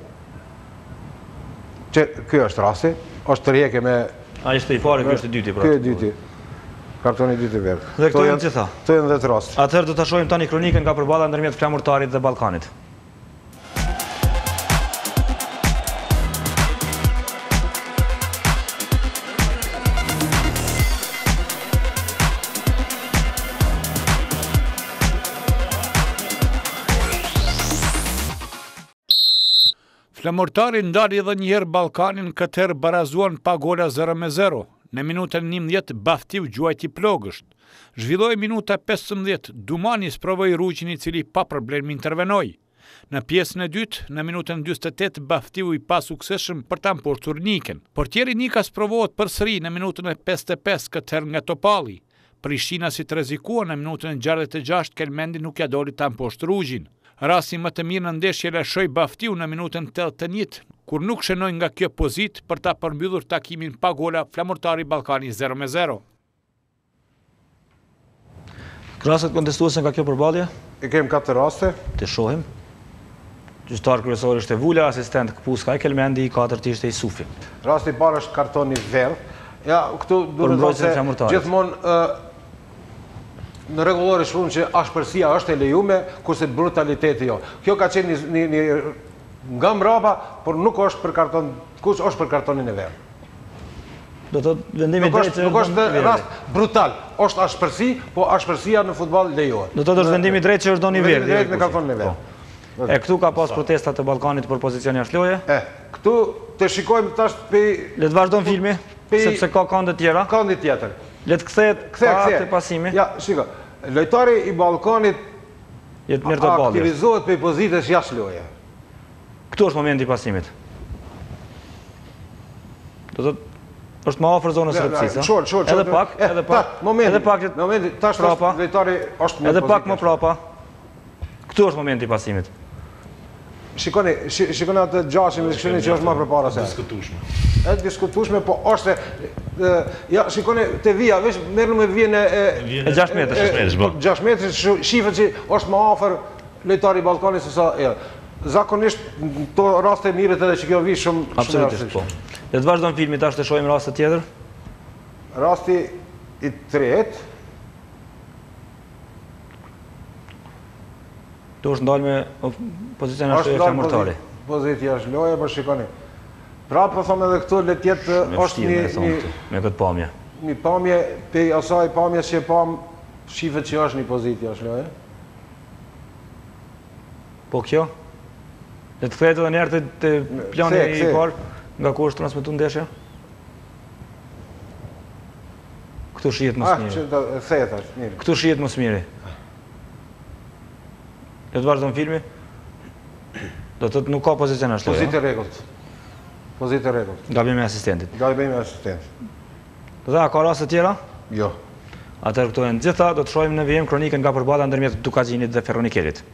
që kjo është rasti, është tërheqje me... A ishte i pari, kjo është i dyti, pra. Kjo e dyti. Kartoni dyti i verdh. Dhe këto janë gjitha. Këto janë 10 rast. Atëherë do ta shohim tani kronikën nga përballa ndërmjet Flamurtarit dhe Ballkanit. Flamurtari ndali edhe njëherë Ballkanin, këtëherë barazuan pa gola 0-0. Në minutën 11 Baftiu gjuajti plogësht. Zhvilloi minuta 15, Dumani sprovoi Ruqin, i cili pa problem intervenoi. Në pjesën e dytë, në minutën 48, Baftiu i pa sukseshëm për ta mposhtur Nikën. Portieri Nika sprovohet përsëri në minutën e 55, këtëherë nga Topalli. Prishtina si të rrezikua në minutën e 66, Kelmendi nuk ja doli ta mposhtë Ruqin. Rasti më të mirë në ndeshje lëshoi Baftiu në minutën 81, kur nuk shënoi nga kjo pozitë për ta përmbyllur takimin pa gola Flamurtari Ballkani 0-0. Krasët kontestuese nga kjo përballje? I kem 4 raste. Të shohim. Gjyqtar kryesor ishte Vula, asistent Kpuska e Kelmendi, i katërt ishte Isufi. Rasti i parë është kartoni verdh. Ja, këtu duhet të thotë se gjithmonë në rregullore shumë që ashpërsia është e lejume, kurse brutaliteti jo. Kjo ka qenë një nga mbrapa, por nuk është për karton, kush është për kartonin e verdh. Do të vendimi drejtë. Nuk është rast brutal, është ashpërsi, po ashpërsia në futboll lejohet. Do të është vendimi drejtë që është doni verdh. Vendimi drejtë me kartonin e verdh. E këtu ka pas protestat të Ballkanit për pozicion jashtëloje. Këtu të shikojmë tash le të vazhdon filmi, sepse ka kënde tjera. Kënde tjetër. Le të kthehet te pasimi. Ja, shiko. Lojtari i Ballkanit aktivizohet për pozitës jashtëloje. Këtu është momenti i pasimit. Do të është më afër zonës së rrepsisë. Edhe pak. Momenti tash lojtari është edhe pak më prapa. Këtu është momenti i pasimit. Shikoni atë gjashin me shkëni që është më përpara se. E diskutueshme, po është ja shikoni te vija, veç merrem me vijën e 6 metrash. 6 metrash shifet që është më afër lojtari i Ballkanit se sa zakonisht to raste mirët edhe që kjo vi shumë absolutisht po. Le të vazhdojmë filmin tash të shohim rastet tjetër. Rasti i tretë. Do është ndalë me pozicion jashtëloje Flamurtari. Pozicion jashtëloje, po shikoni. Pra po them edhe këtu le të jetë është me këtë pamje. Një pamje pe asaj pamjes që pam shifet që është një pozicion jashtëloje. Po kjo? Le të kthehet edhe një herë te plani i parë nga ku është transmetuar ndeshja. Këtu shihet më smiri. Këtu shihet më smiri. Le të vazhdojmë filmi. Do të thotë nuk ka pozicion jashtëloje. Pozitë rregullt. Pozitë rregullt. Gabim me asistentit. Gabim me asistentit. Do të ka raste tjera? Jo. Atëherë këto janë gjitha, do të shohim në vijim kronikën nga përballa ndërmjet Dukaxhinit dhe Ferronikerit.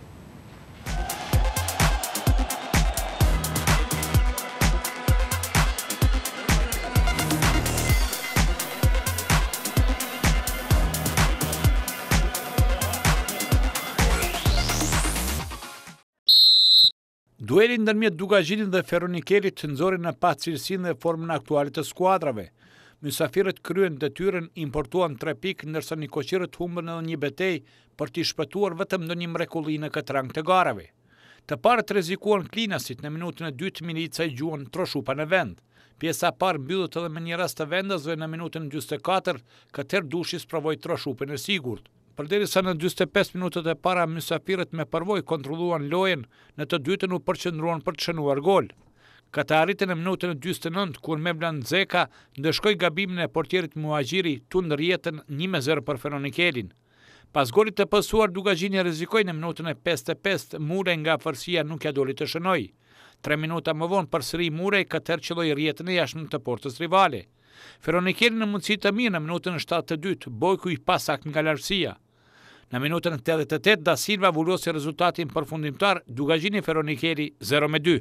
Dueli ndërmjet Dukaxhinit dhe Ferronikerit të nxori në pas cilësinë dhe formën aktuale të skuadrave. Mysafirët kryen detyrën, importuan 3 pikë, ndërsa nikoqirët humbën edhe një betejë për t'i shpëtuar vetëm ndonjë mrekulli në këtë rang të garave. Të parët rrezikuan klinasit, në minutën e dytë Milica i gjuan troshupa në vend. Pjesa e parë mbyllet edhe me një rast të vendasve në minutën 44, këtëherë Dushi sprovoi troshupën e sigurt. Përderisa në 45 minutët e para mysafirët me përvojë kontrolluan lojën, në të dytën u përqendruan për të shënuar gol. Këta arritën në minutën e 49, kur Mevlan Zeka ndëshkoi gabimin e portierit Muhaxhiri, tund rjetën 1-0 për Ferronikerin. Pas golit të pësuar, Dukaxhini rrezikoi në minutën e 55, Murej nga afërsia nuk ja doli të shënoi. 3 minuta më vonë përsëri Murej, këtëherë qelloi rjetën e jashtëm të portës rivale. Feronikeli në mundësi të mirë në minutën 72, Bojku i pasak nga lartësia. Në minutën 88, Da Silva vullosi rezultatin përfundimtar, duke gjini Feronikeli 0-2.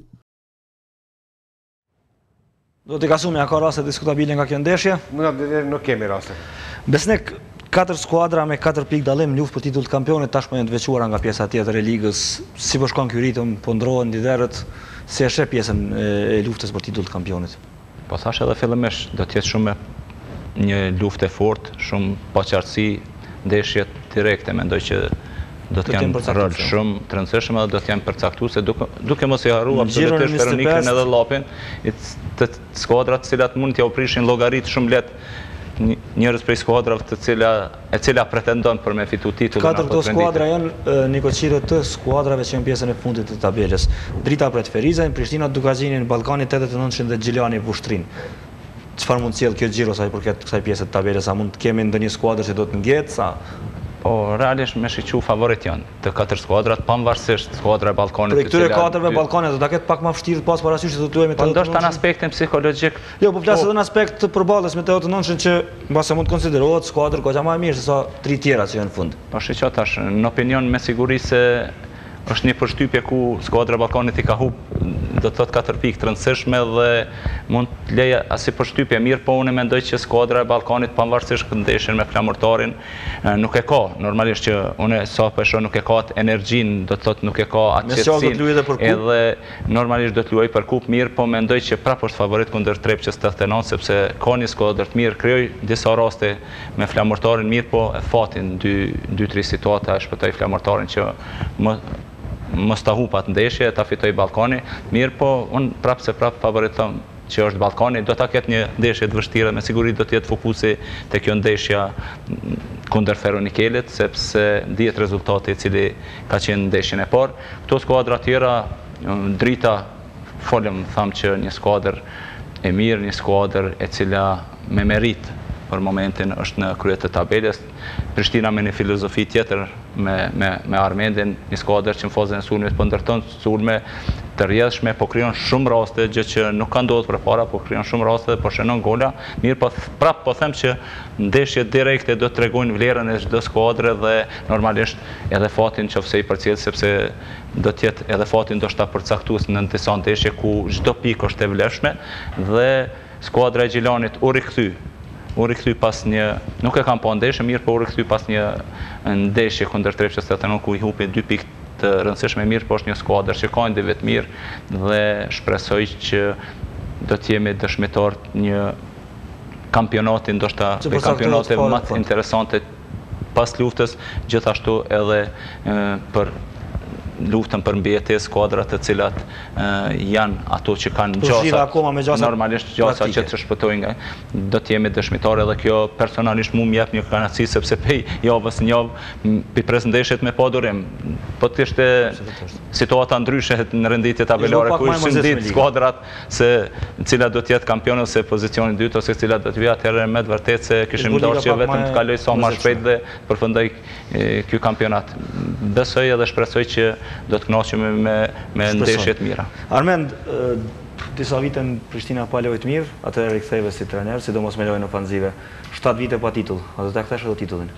Do t'i kasumi, a ka raste diskutabile nga kjo ndeshje? Nuk kemi raste. Besnik, 4 skuadra me 4 pikë dallim luftë për titull të kampionit tashmë janë të veçuara nga pjesa tjetër e ligës. Si po shkon ky ritëm, po ndrohen liderët, si e sheh pjesën e luftës për titull të kampionit? Po thash edhe fillimisht, do të jetë shumë një luftë e fortë, shumë paqartësi, ndeshjet direkte, mendoj që do të kenë rol shumë të rëndësishëm dhe do të jenë përcaktuese, duke mos i harruar absolutisht Feronikën edhe Llapin, të skuadrat të cilat mund t'ja u prishin llogarit shumë lehtë njerëz prej skuadrave e cila pretendon për me fitu titullin. 4 këto skuadra janë Nikoqire të skuadrave që janë pjesën e fundit të tabelës. Drita pret Ferizën, Prishtina Dukazinin, Ballkani 89 dhe Gjilani Vushtrin. Çfarë mund të sjell kjo xhiro sa i përket kësaj pjese të tabelës? A mund të kemi ndonjë skuadër që do të ngjetë sa? Po realisht me shiqu favorit janë të 4 skuadrat, pavarësisht skuadra e Ballkanit. Për këtyre 4 Ballkanit do ta ketë pak më vështirë pas parasysh se do të luajmë me 89. Po ndoshta në aspektin psikologjik. Jo, po flas edhe në aspekt të përballës me 89 që mbase mund të konsiderohet skuadër goxha më e mirë se sa 3 tjera që janë në fund. Po shiqo tash, në opinion me siguri se është një përshtypje ku skuadra e Ballkanit i ka humbë, do të thotë 4 pikë të rëndësishme dhe mund të leja asi përshtypje mirë, po unë mendoj që skuadra e Ballkanit pavarësisht ndeshjen me Flamurtarin nuk e ka, normalisht që unë sa po e shoh nuk e ka atë energjinë, do të thotë nuk e ka atë qetësinë, edhe normalisht do të luajë për kupë mirë, po mendoj që prapë është favorit kundër Trepçës 89 sepse ka një skuadër të mirë, krijoi disa raste me Flamurtarin mirë, po e fatin 2-3 situata e shpëtoi Flamurtarin që mos ta humb atë ndeshje, ta fitoj Ballkani, mirë po unë prapë favoritom që është Ballkani, do ta ketë një ndeshje të vështirë, me siguri do të jetë fokusi te kjo ndeshja kundër Feronikelit, sepse dihet rezultati i cili ka qenë ndeshjen e parë. Këto skuadra tjera, Drita, folëm thamë që një skuadër e mirë, një skuadër e cila me merit për momentin është në krye të tabelës. Prishtina me një filozofi tjetër me Armendin, një skuadër që në fazën e sulmit po ndërton sulme të rrjedhshme, po krijon shumë raste, gjë që nuk ka ndodhur përpara, po krijon shumë raste dhe po shënon gola. Mirë, po prapë po them që ndeshjet direkte do të tregojnë vlerën e çdo skuadre dhe normalisht edhe fatin nëse i përcjell, sepse do të jetë edhe fatin ndoshta përcaktues në disa ndeshje ku çdo pikë është e vlefshme dhe skuadra e Gjilanit u rikthy pas një, nuk e kam pa ndeshje mirë, po u rikthy pas një ndeshje kundër Trepçës 89 ku i humbi 2 pikë të rëndësishme mirë, po është një skuadër që ka individ mirë dhe shpresoj që do të jemi dëshmitar një kampionati, ndoshta për kampionate më të interesante pas luftës, gjithashtu edhe për luftën për mbijetesë skuadrat të cilat janë ato që kanë gjasa, normalisht gjasa që të shpëtojnë nga, do të jemi dëshmitar edhe kjo personalisht mu m'jep një kënaqësi sepse pej javës në javë pi prezenteshet me padurim, po të ishte situata ndryshe në renditje tabelare ku ishin ditë skuadrat se cilat do të jetë kampion ose pozicioni dytë ose cilat do të vijë atëherë me të vërtetë se kishim dashur që vetëm të kaloj sa më shpejt dhe përfundoj ky kampionat. Besoj edhe shpresoj që do të kënaqemi me ndeshjet mira. Armend, disa vite në Prishtina pa lojë të mirë, atëherë riktheve si trener, sidomos me lojën ofanzive. 7 vite pa titull, a do ta kthesh edhe titullin?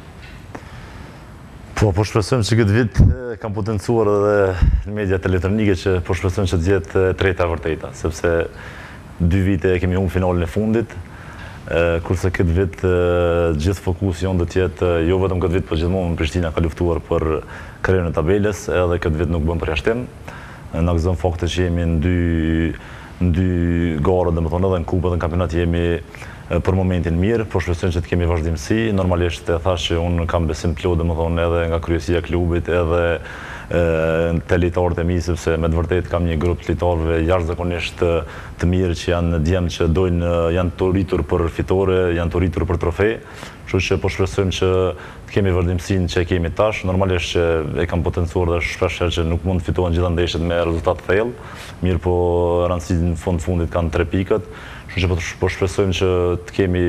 Po shpresojmë që këtë vit kam potencuar edhe në mediat elektronike që po shpresojmë që të jetë treta vërteta, sepse 2 vite kemi humbur finalin e fundit. Kurse këtë vit gjithë fokusi jonë do të jetë jo vetëm këtë vit, por gjithmonë Prishtina ka luftuar për kryeën e tabelës, edhe këtë vit nuk bën përjashtim. Na gëzon fakti që jemi në dy gara, domethënë edhe në kupë dhe në kampionat jemi për momentin mirë, por shpresojmë që të kemi vazhdimsi. Normalisht e thash që unë kam besim plot, domethënë edhe nga kryesia e klubit, edhe të litarët e mi, sepse me të vërtet kam një grup të litarëve jashtëzakonisht të mirë që janë djemë që janë të rritur për fitore, janë të rritur për trofej, kështu që po shpresojmë që të kemi vazhdimsinë që kemi tash. Normalisht që e kam potencuar dhe shpesh që nuk mund të fitohen gjitha ndeshjet me rezultat thellë, mirë po rëndësinë në fundit kanë 3 pikët, Kështu që po shpresojmë që të kemi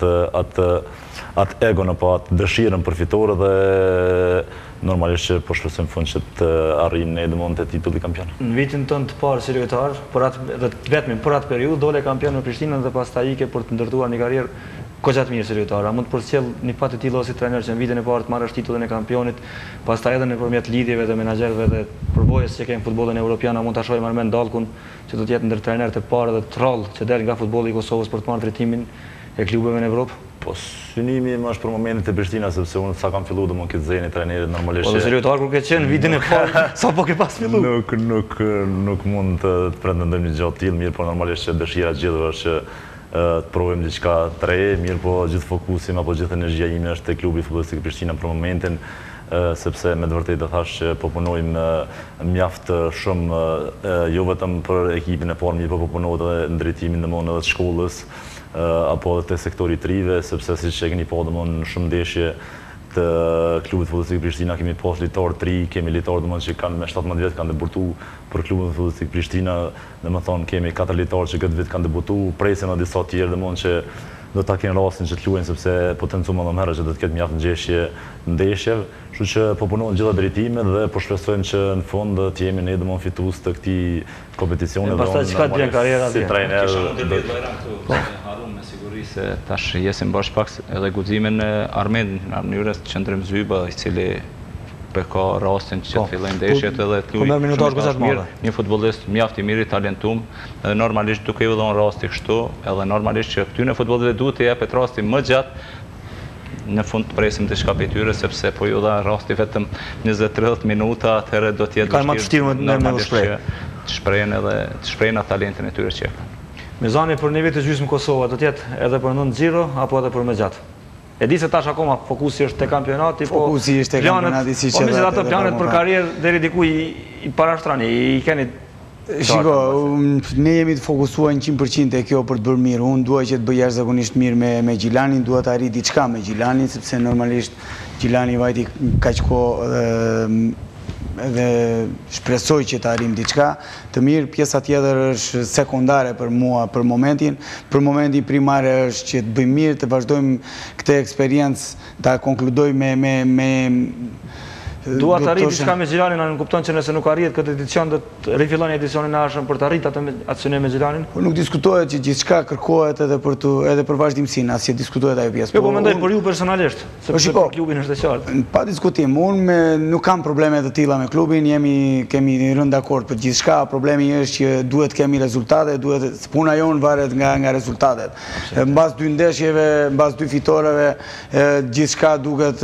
atë egon apo atë dëshirën për fitore dhe normalisht që po shpresojmë fund që të arrijmë ne domosdoshmë te titulli kampion. Në vitin tënd të parë si lojtar, dhe vetëm për atë periudhë dole kampion në Prishtinë dhe pastaj ike për të ndërtuar një karrierë goxha të mirë si lojtar. A mund të përcjell një fat të tillë si trajner që në vitin e parë të marrësh titullin e kampionit, pastaj edhe nëpërmjet lidhjeve dhe menaxherëve dhe përvojës që kemi futbollin evropian, a mund ta shohim Armen Dallkun që do të jetë ndër trajnerët e parë dhe të rrallë që del nga futbolli i Kosovës për të marrë drejtimin e klubeve në Evropë? Po synimi im është për momentin te Prishtina sepse unë sa kam filluar domon këtë zeni trajnerit normalisht. Po se lojtar kur ke qenë vitin e parë, sapo ke pas filluar? Nuk mund të pretendojmë një gjë të tillë, mirë po normalisht që dëshira e gjithëve është që të provojmë diçka të re, mirë po gjithë fokusim apo gjithë energjia ime është te klubi futbollistik Prishtina për momentin, sepse me të vërtetë të thash që po punojmë mjaft shumë jo vetëm për ekipin e parë, mirë po punohet edhe në drejtimin domon edhe të shkollës apo edhe te sektori i trive, sepse siç e keni pa domon shumë ndeshje të klubit futbollistik Prishtina kemi pas lojtar të ri, kemi lojtar domon që kanë me 17 vjet kanë debutuar për klubin futbollistik Prishtina, domethënë kemi 4 lojtarë që këtë vit kanë debutuar, presin edhe disa të tjerë domon që do ta kenë rastin që të luajnë sepse potencojmë edhe më herë që do të ketë mjaft ndeshjeve, kështu që po punohen gjitha drejtimet dhe po shpresojmë që në fund të jemi ne domon fitues të këtij kompeticioni dhe pastaj çka të bën karriera si trajner harun me siguri se tash jesim bash pak edhe guximin e Armen në mënyrë të qendrim zyba i cili ka rastin që të fillojnë ndeshjet edhe të luajë një futbollist mjaft i mirë i talentuar edhe normalisht duke u dhënë rasti kështu edhe normalisht që këtyre futbollistëve duhet të japet rasti më gjatë në fund të presim diçka prej tyre sepse po ju dha rasti vetëm 20-30 minuta atëherë do të jetë ka më vështirë me të shprehen talentin e tyre që Mezani për një vit të gjysmë Kosova do të jetë edhe për 9-0 apo edhe për më gjatë? E di se tash akoma fokusi është te kampionati, fokusi është te kampionati siç edhe. Po megjithatë planet për karrierë deri diku i parashtrani, i keni. Shiko, ne jemi të fokusuar 100% te kjo për të bërë mirë. Unë dua që të bëj jashtëzakonisht mirë me Gjilanin, dua të arrij diçka me Gjilanin, sepse normalisht Gjilani vajti kaq kohë dhe shpresoj që të arrim diçka të mirë. Pjesa tjetër është sekundare për mua për momentin. Për momentin primare është që të bëjmë mirë, të vazhdojmë këtë eksperiencë, ta konkludojmë me Dua të arrit diçka me Gjilanin, a nuk kupton që nëse nuk arrihet këtë edicion do të rifilloni edicionin e ardhshëm për të arritur atë synim me Gjilanin? Po nuk diskutohet që gjithçka kërkohet edhe për vazhdimsinë, asnjë diskutohet ajo pjesë. Jo, po mendoj për ju personalisht, sepse për klubin është e qartë. Pa diskutim, unë nuk kam probleme të tilla me klubin, kemi rënë dakord për gjithçka, problemi është që duhet kemi rezultate, puna jonë varet nga rezultatet. Mbas 2 ndeshjeve, mbas 2 fitoreve, gjithçka duket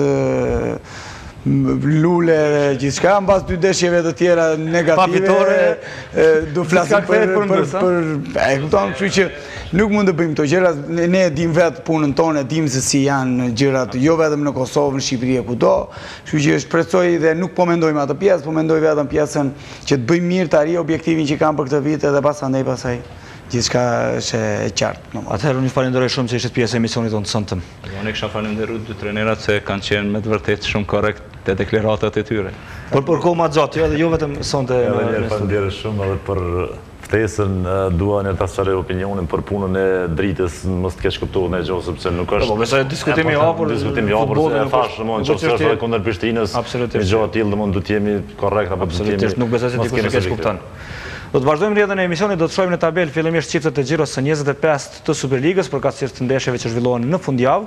lule dhe gjithçka, mbas 2 ndeshjeve të tjera negative, do flasim për kupton, kështu që nuk mund të bëjmë këto gjëra, ne e dim vetë punën tonë, e dim se si janë gjërat, jo vetëm në Kosovë, në Shqipëri e kudo, kështu që shpresoj dhe nuk po mendojmë atë pjesë, po mendoj vetëm pjesën që të bëjmë mirë, të arrijë objektivin që kam për këtë vit edhe pastaj gjithçka është e qartë. Atëherë unë ju falenderoj shumë që ishit pjesë e emisionit tonë të sonte. Unë kisha falendëruar 2 trajnerat se kanë qenë me të vërtetë shumë korrekt te deklaratat e tyre. Por për kohë më gjatë, jo vetëm sonte. Faleminderit shumë edhe për ftesën, dua ne ta sqaroj opinionin për punën e dritës, mos të kesh kuptuar ne gjë sepse nuk është. Po besoj diskutimi i hapur, diskutimi i hapur se thash domosdoshmë nëse është kundër Prishtinës, me gjë të tillë domosdoshmë duhet të jemi korrekt apo duhet të jemi. Nuk besoj se dikush e kesh kupton. Do të vazhdojmë rrjedhën e emisionit, do të shohim në tabelë fillimisht çiftet e xhiros së 25 të Superligës për kaqësisht të ndeshjeve që zhvillohen në fundjavë.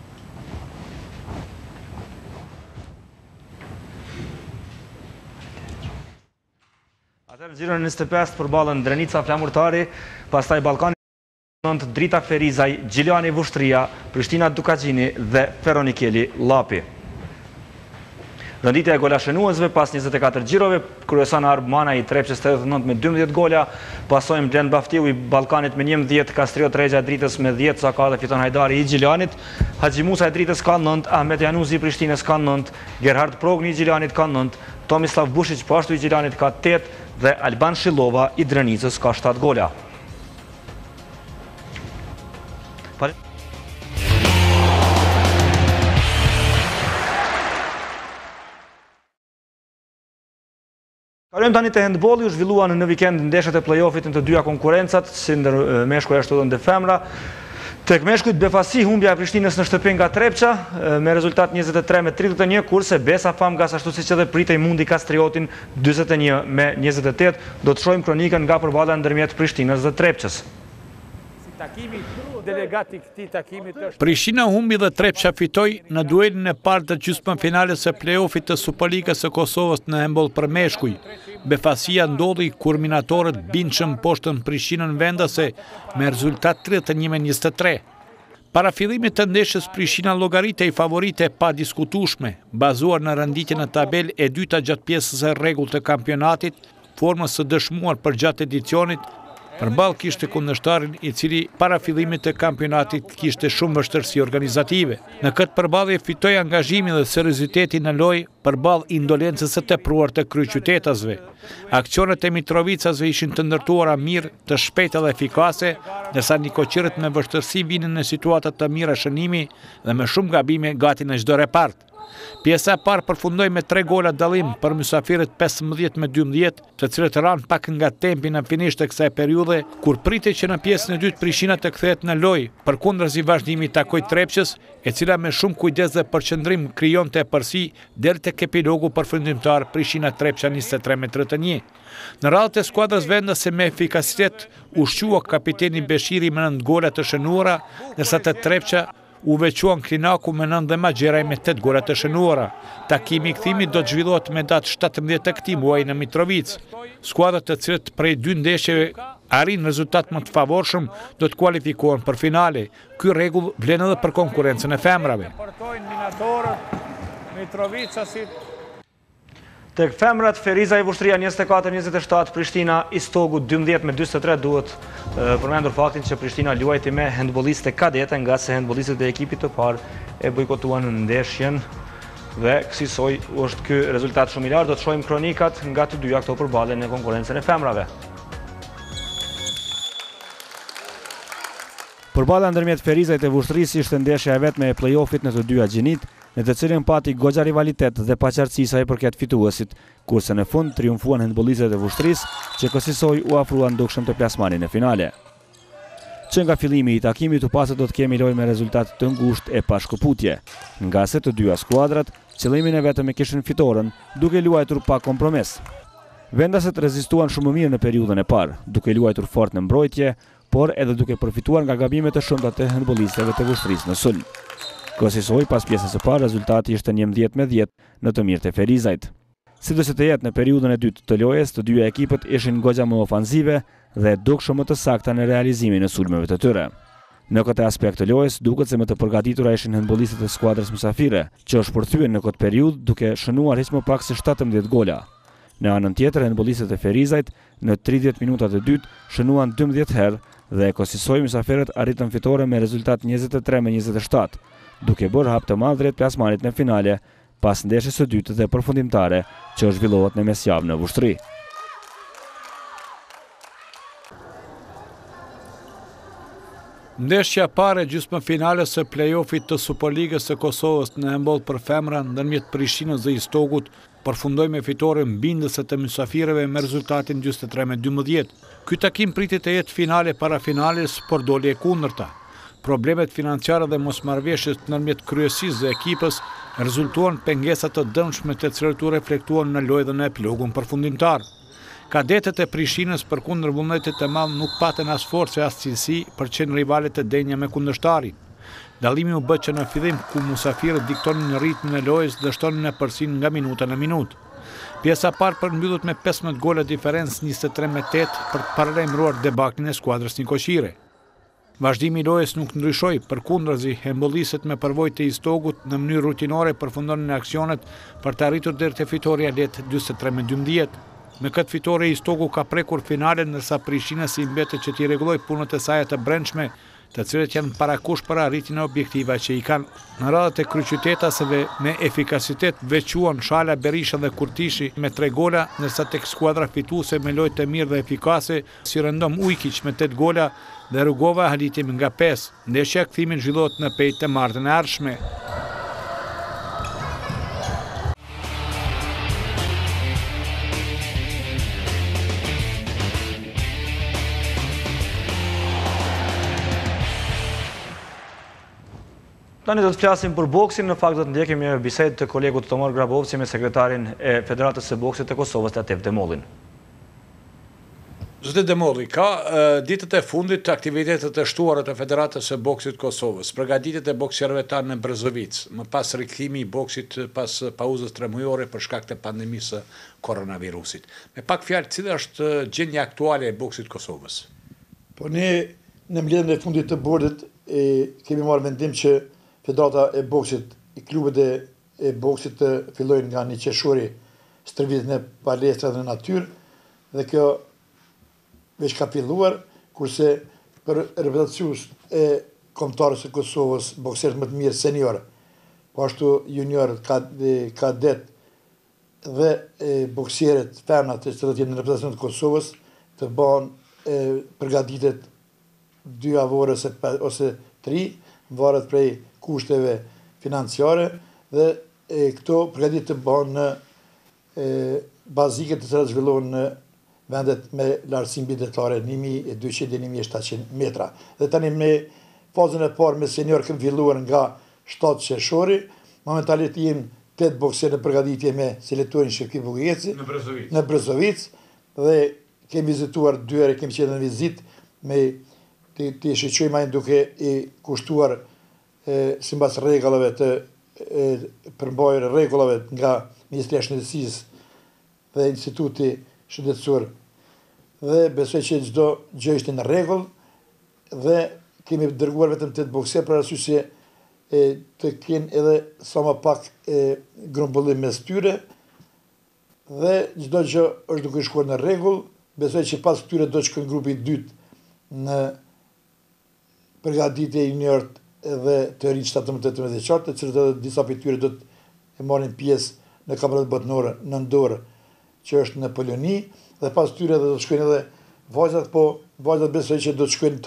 Atëherë xhironi 25 përballën Drenica Flamurtari, pastaj Ballkani Drita Ferizaj, Gjiliani Vushtria, Prishtina Dukagjini dhe Feronikeli Llapi. Rënditja e gola shënuesve pas 24 xhirove, kryeson Arb Mana i Trepçës 89 me 12 gola, pasojmë Blend Baftiu i Ballkanit me 11, Kastriot Regja e Dritës me 10, Saka dhe fiton Hajdari i Gjilianit, Haxhi Musa i Dritës ka 9, Ahmet Januzi i Prishtinës ka 9, Gerhard Progni i Gjilianit ka 9, Tomislav Bushić pashtu i Gjilianit ka 8 dhe Alban Shillova i Drenicës ka 7 gola. Kalojmë tani te handbolli, u zhvilluan në vikend ndeshjet e play-offit në të dyja konkurrencat, si ndër meshkuj ashtu edhe ndër femra. Tek meshkujt Befasi humbja e Prishtinës në shtëpi nga Trepça me rezultat 23-31, kurse Besa Famgas ashtu siç edhe pritej mundi Kastriotin 41-28. Do të shohim kronikën nga përballa ndërmjet Prishtinës dhe Trepçës. Prishtina humbi dhe Trepça fitoi në duelin e parë të gjysmëfinales së play-offit të Superligës së Kosovës në handboll për meshkuj. Befasia ndodhi kur minatorët bindshëm poshtën Prishtinën vendase me rezultat 31-23. Para fillimit të ndeshjes Prishtina llogaritej favorite pa diskutueshme, bazuar në renditjen në tabelë e dyta gjatë pjesës së rregullt të kampionatit, formës së dëshmuar për gjatë edicionit. Përballë kishte kundërshtarin i cili para fillimit të kampionatit kishte shumë vështirësi organizative. Në këtë përballje fitoi angazhimin dhe seriozitetin në lojë përballë indolencës së tepruar të kryeqytetasve. Aksionet e Mitrovicasve ishin të ndërtuara mirë, të shpejta dhe efikase, ndërsa Nikoqirët me vështirësi vinin në situata të mira shënimi dhe me shumë gabime gati në çdo repart. Pjesa e parë përfundoi me 3 gola dallim për mysafirët 15-12, të cilët ranë pak nga tempi në finish të kësaj periudhe, kur pritej që në pjesën e dytë Prishtina të kthehet në lojë, përkundërzi vazhdimi takoi Trepçës, e cila me shumë kujdes dhe përqendrim krijonte përsi deri tek epilogu përfundimtar Prishtina-Trepça 23-31. Në radhët e skuadrës vendase me efikasitet ushqua kapiteni Beshiri me 9 gola të shënuara, ndërsa te Trepça u veçuan Klinaku me 9 dhe Magjeraj me 8 gola të shënuara. Takimi i kthimit do të zhvillohet me datë 17 të këtij muaji në Mitrovic. Skuadrat të cilët prej 2 ndeshjeve arrin rezultat më të favorshëm do të kualifikohen për finale. Ky rregull vlen edhe për konkurrencën e femrave. Tek femrat, Feriza i Vushtria 24-27, Prishtina Istogu 12-43, duhet përmendur faktin që Prishtina luajti me handbolliste kadete, nga se handbollistët e ekipit të parë e bojkotuan ndeshjen dhe kësaj është ky rezultat shumë i lartë. Do të shohim kronikat nga të dyja këto përballje në konkurrencën e femrave. Përballja ndërmjet Ferizajt e Vushtrisë ishte ndeshja e vetme e play-offit në të dyja gjinit, në të cilën pati goxha rivalitet dhe paqartësi sa i përket fituesit, kurse në fund triumfuan handbollistët e Vushtrisë, që kësaj u afruan dukshëm të plasmanin në finale. Që nga fillimi i takimit u pasë do të kemi lojë me rezultat të ngushtë e pa shkëputje, nga se të dyja skuadrat qëllimin e vetëm e kishin fitoren, duke luajtur pa kompromis. Vendaset rezistuan shumë mirë në periudhën e parë, duke luajtur fort në mbrojtje, por edhe duke përfituar nga gabimet e shumta të handbollistëve të Vushtrisë në sulm. Kësaj pas pjesës së parë rezultati ishte 11-10 në të mirët e Ferizajt. Sidoqë se të jetë në periudhën e dytë të lojës, të dyja ekipët ishin goxha më ofanzive dhe dukshëm më të sakta në realizimin e sulmeve të tyre. Në këtë aspekt të lojës, duket se më të përgatitura ishin handbollistët e skuadrës mysafire, që është përthyen në këtë periudhë duke shënuar hiç më pak se 17 gola. Në anën tjetër, handbollistët e Ferizajt në 30 minutat e dytë shënuan 12 herë dhe kësaj mysafirët arritën fitore me rezultat 23-27. Duke bërë hap të madh drejt plasmanit në finale, pas ndeshjes së dytë dhe përfundimtare që zhvillohet në mesjavë në Vushtri. Ndeshja e parë e gjysmëfinales së play-offit të Superligës së Kosovës në handboll për femra ndërmjet Prishtinës dhe Istogut përfundoi me fitoren bindëse të mysafirëve me rezultatin 43-12. Ky takim pritet të jetë finale para finales, por doli e kundërta. Problemet financiare dhe mosmarrëveshjes ndërmjet kryesisë dhe ekipës rezultuan pengesat të dëmshme të cilat u reflektuan në lojë dhe në epilogun përfundimtar. Kadetet e Prishtinës përkundër vullnetit të madh nuk patën as forcë as cilësi për të qenë rivale të denja me kundërshtarin. Dallimi u bë që në fillim ku mysafirët diktonin ritmin e lojës dhe shtonin në përsin nga minuta në minutë. Pjesa e parë përmbyllët me 15 gola diferencë 23-8 për të paralajmëruar debaklin e skuadrës nikoqire. Vazhdimi i lojës nuk ndryshoi, përkundërzi handbollistët me përvojë të Istogut në mënyrë rutinore përfundonin në aksionet për të arritur deri te fitoria lehtë 43-12. Me këtë fitore Istogu ka prekur finalen, ndërsa Prishtina si mbetet që t'i rregullojë punët e saj të brendshme, të cilët janë parakush për arritjen e objektivave që i kanë. Në radhët e kryeqytetasve me efikasitet veçuan Shala, Berisha dhe Kurtishi me 3 gola, ndërsa tek skuadra fituese me lojë të mirë dhe efikase si Rëndom Ujkić me 8 gola dhe Rugova Halitim nga 5. Ndeshja e kthimit zhvillohet në pejtë të martën e ardhshme. Tani do të flasim për boksin, në fakt do të ndjekim një bisedë të kolegut Tomar Grabovci me sekretarin e Federatës së Boksit të Kosovës, Tatev Demollin. Zoti Demolli, ka ditët e fundit të aktivitetet e shtuara të Federatës së Boksit Kosovës, përgatitjet e boksierëve tanë në Brezovic, më pas rikthimi i boksit pas pauzës 3 mujore për shkak të pandemisë koronavirusit. Me pak fjalë, cila është gjendja aktuale e boksit Kosovës? Po ne në mbledhjen e fundit të bordit kemi marrë vendim që Federata e Boksit, i klubet e boksit të fillojnë nga një qershori stërvitjen e palestra dhe natyrë, dhe kjo veç ka filluar, kurse për reprezentacius e kombëtarës së Kosovës, bokserët më të mirë senior, po ashtu junior, kadet dhe boksierët femna të cilët janë në reprezentacion të Kosovës, të banë përgatitet 2 javore ose 3, varet prej kushteve financiare, dhe këto përgatitet të banë në bazike të cilat zhvillohen në vendet me lartësi mbydetare 1200 dhe 1700 metra. Dhe tani me fazën e parë me senior kemi filluar nga 7 qershori, momentalisht jemi 8 bokserë në përgatitje me selektorin Shevki Bugeci në Brezovic, dhe kemi vizituar 2 herë, kemi qenë në vizit me të shiqojmë ajnë duke i kushtuar sipas rregullave të përmbajtjes rregullave nga Ministria e Shëndetësisë dhe Instituti Shëndetësor, dhe besoj që çdo gjë ishte në rregull, dhe kemi dërguar vetëm 8 bokserë për arsye se të kenë edhe sa më pak grumbullim mes tyre, dhe çdo gjë është duke shkuar në rregull. Besoj që pas këtyre do të shkojnë grupi i dytë në përgatitje juniorët dhe të rinj 17-18 vjeçar, të cilët edhe disa prej tyre do të marrin pjesë në kampionatin botëror në Andorë, që është në Poloni, dhe pas tyre do të shkojnë edhe vajzat, po vajzat besoj që do të shkojnë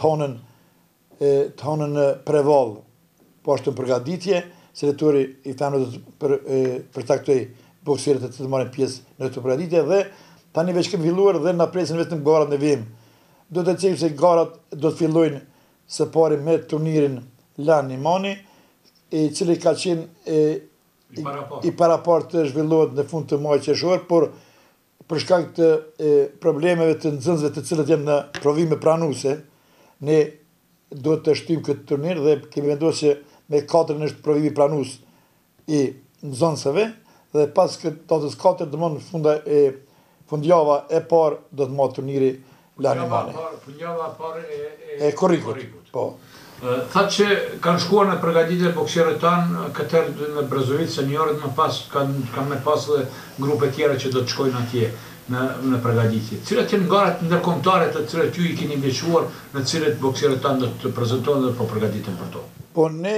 të hanën në Prevall, po ashtu në përgatitje, selektori i femrave do të përcaktoj bokserët të marrin pjesë në këtë përgatitje, dhe tani veç kemi filluar dhe na presin vetëm garat në vim. Do të thëjmë se garat do të fillojnë së pari me turnirin Lan Imani, i cili ka qenë i parapart të zhvillohet në fund të muajit qershor, por për shkak të problemeve të nxënësve të cilët janë në provime pranuese, ne do të shtyjmë këtë turnir dhe kemi vendosur me 4 është provimi pranues i nxënësve, dhe pas datës 4 domon fundjava e parë do të marrë turniri Lan Imani. Fundjava e parë e korrikut. Po. Thatë që kanë shkuar në përgatitje bokserët tanë, këtër në Brezovic seniorët, më pas kanë me pas dhe grupe tjera që do të shkojnë atje në përgatitje. Cilat janë garat ndërkombëtare të cilat ju i keni veçuar, në cilat bokserët tanë do të prezantojnë dhe po përgatiten për to? Po ne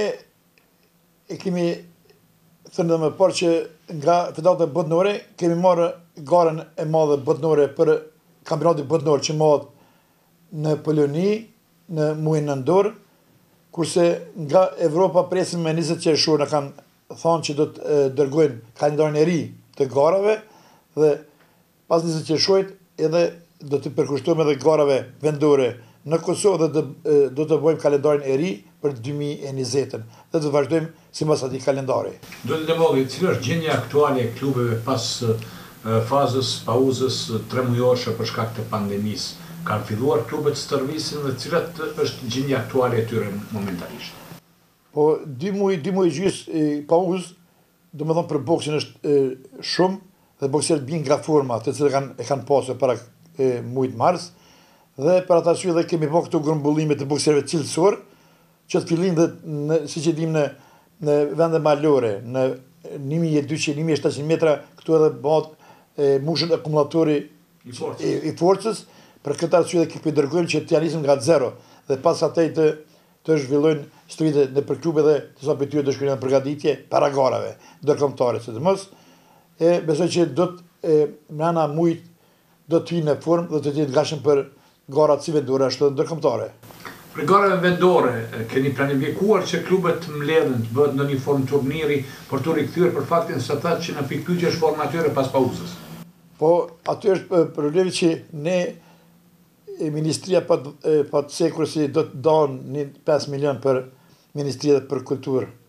e kemi thënë dhe më parë që nga Federata botërore kemi marrë garën e madhe botërore për kampionatin botëror që marrë në Poloni, në muajin nëntor, kurse nga Evropa presin me 20 qershor, në kanë thonë që do të dërgojnë kandidatin e ri të garave, dhe pas 20 qershorit edhe do të përkushtojmë edhe garave vendore në Kosovë, dhe do të bëjmë kalendarin e ri për 2020, dhe të vazhdojmë sipas atij kalendari. Do të Demolli, cila është gjendja aktuale e klubeve pas fazës pauzës 3 mujore për shkak të pandemisë? Kanë filluar klubet stërvisin dhe cilat është gjendja aktuale e tyre momentalisht? Po, 2 muaj gjys pauzë, do më thonë për boksin është shumë, dhe bokserët bien nga forma, të cilët e kanë pasur para muajit mars, dhe për ata arsye dhe kemi bërë këto grumbullimet të bokserëve cilësor, që të fillin dhe, siç e dim, në vende malore, në 1200-1700 metra, këtu edhe bëhet mushën akumulatori i forcës. Për këtë arsye dhe kemi dërgojmë që të nisim nga 0, dhe pas atij të zhvillojnë stërvitje në për klube dhe të sa për tyre të shkojnë në përgatitje para garave ndërkombëtare, sidomos. Besoj që do të mrena muajit do të hyjnë në formë dhe të jetë gatshëm për garat si vendore ashtu edhe ndërkombëtare. Për garave vendore, keni planifikuar që klubet të mbledhen të bëhet ndonjë formë turniri për të rikthyer për faktin se ata që në pikpyetje është forma atyre pas pauzës? Po, aty është problemi që ne Ministria pa të sekur si do të danë 5 milion për Ministria për Kulturë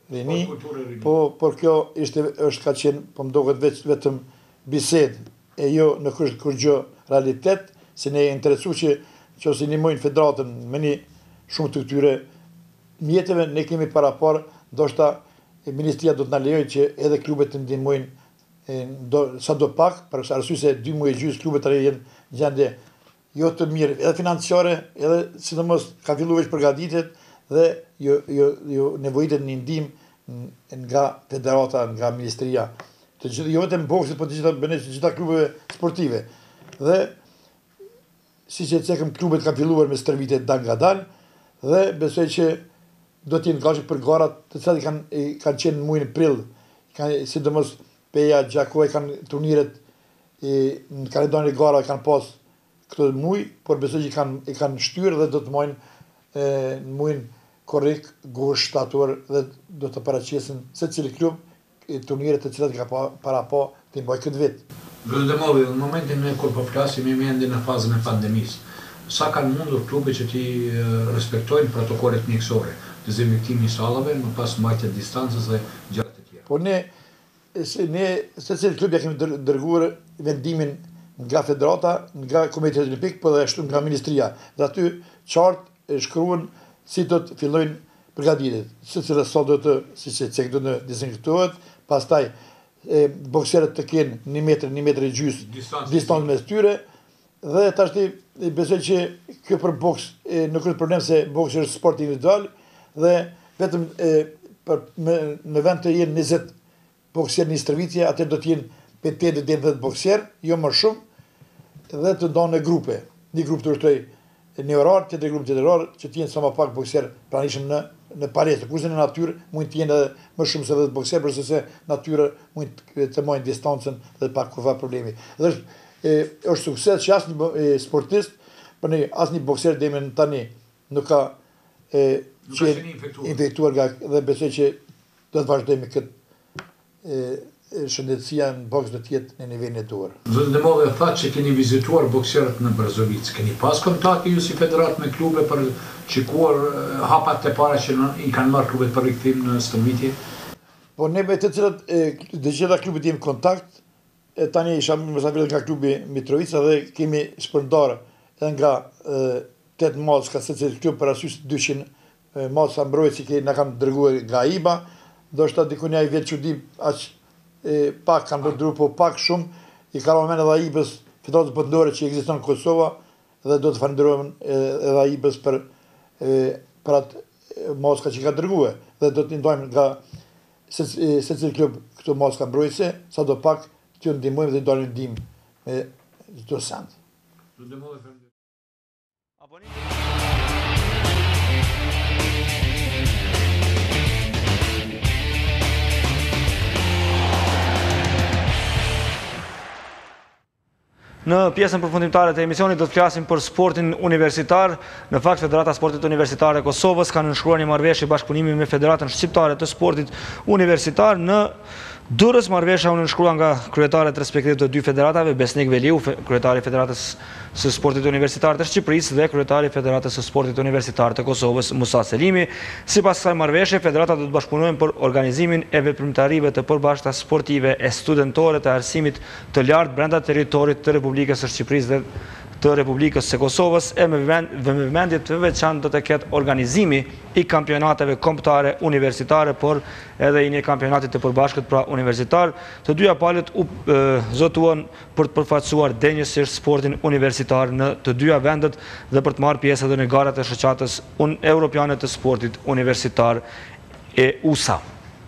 rini, por kjo është ka qenë, po më doket vetëm bised, e jo nuk është kur gjë realitet, se ne e interesu që ose një mojnë federatën me një shumë të këtyre mjetëve, ne kemi para parë, ndoshta Ministria do të na lejoj që edhe klubet të ndihmojnë sa do pak, për arsye se 2 muaj gjysmë klubet të jenë gjendje jo të mirë, edhe financiare, edhe sidomos ka filluar veç përgatitjet dhe jo nevojitet një ndihmë nga federata, nga ministria. Jo vetëm boksit, po të gjitha klubeve sportive. Dhe si që cekëm klubet ka filluar me stërvite dal nga dal, dhe besoj që do t'jenë gashë për garat të cilat kanë qenë në muajin prill, sidomos Peja, Gjakoj, kanë turniret në kalendarin e gara kanë pas këtë muaj, por besoj që i kanë shtyrë dhe do të mojnë në muajin korrik, gusht, shtator dhe do të paraqesin secili klub turniret të cilat ka para të mbajë këtë vit. Vëllëdemovi, në momentin kur po flasim jemi ende në fazën e pandemisë. Sa kanë mundur klube që ti respektojnë protokollet mjekësore, dezinfektimi i sallave, më pas mbajtja distancës dhe gjërat e tjera. Po ne secili klub ja kemi dërguar vendimin nga federata, nga Komiteti Olimpik, po dhe ashtu nga ministria. Dhe aty qartë shkruan si do të fillojnë përgatitjet. Secila sot do të, siç e cek, do të dezinfektohet, pastaj bokserët të kenë 1 metër e gjysmë distancë mes tyre, dhe tashti besoj që kjo për boks nuk është problem se boks është sport individual dhe vetëm në vend të jenë 20 bokserë një stërvitje, atë do të jenë 8 deri 10 bokserë, jo më shumë, dhe të ndonë në grupe. Një grup të ushtoj një orar, tjetër grup tjetër orar, që të jenë sa më pak bokserë pranishëm në palesë. Kurse në natyrë mund të jenë edhe më shumë se 10 bokserë, përse se natyrë mund të mojnë distancën dhe pak kur ka problemi. Dhe është sukses që asnjë sportist, për ne asnjë bokser deri më tani nuk ka infektuar dhe besoj që do të vazhdojmë këtë shëndetësia në boks do të jetë në nivelin e duhur. Vëllëdemove, thatë që keni vizituar bokserët në Brzovic, keni pas kontakte ju si federat me klube për shikuar hapat e para që i kanë marrë klubet për rikthim në stërvitje? Po ne me të cilat dhe gjitha klubet jemi kontakt, tani isha mësafir nga klubi Mitrovica dhe kemi shpërndarë edhe nga 8 masë ka secili klub për arsye 200 masë mbrojtësi që na kanë dërguar nga IBA, ndoshta dikun ja i vjet çudi aq pak kanë bërë po pak shumë, i ka moment edhe AIB-s, federatës botërore që ekziston në Kosova, dhe do të falenderojmë edhe AIB-s për atë moska që ka dërguar, dhe do të ndojmë nga secili klub këto moska mbrojtëse, sa do pak të ndihmojmë dhe ndojmë ndihmë me çdo send. Në pjesën përfundimtare të emisionit do të flasim për sportin universitar. Në fakt, Federata Sportit Universitar e Kosovës ka nënshkruar një marrëveshje bashkëpunimi me Federatën Shqiptare të Sportit Universitar. Në Durrës marrëveshja u nënshkrua nga kryetarët respektiv të 2 federatave, Besnik Veliu, kryetari i Federatës së Sportit Universitar të Shqipërisë dhe kryetari i Federatës së Sportit Universitar të Kosovës, Musa Selimi. Sipas kësaj marrëveshje, federatat do të bashkëpunojnë për organizimin e veprimtarive të përmbajtura sportive e studentore të arsimit të lartë brenda territorit të Republikës së Shqipërisë dhe të Republikës së Kosovës, e me vëmendje të veçantë do të ketë organizimi i kampionateve kombëtare universitare, por edhe i një kampionatit të përbashkët pra universitar. Të dyja palët u zotuan për të përfaqësuar denjësisht sportin universitar në të dyja vendet dhe për të marrë pjesë edhe në garat e shoqatës europiane të sportit universitar e USA.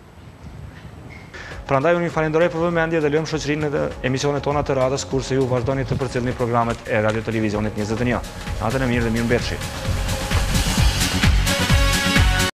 Prandaj unë ju falenderoj për vëmendje dhe lëm shoqërinë në emisionet tona të radhës, kurse ju vazhdoni të përcjellni programet e Radio Televizionit 21. Natën e mirë dhe mirëmbëjtje.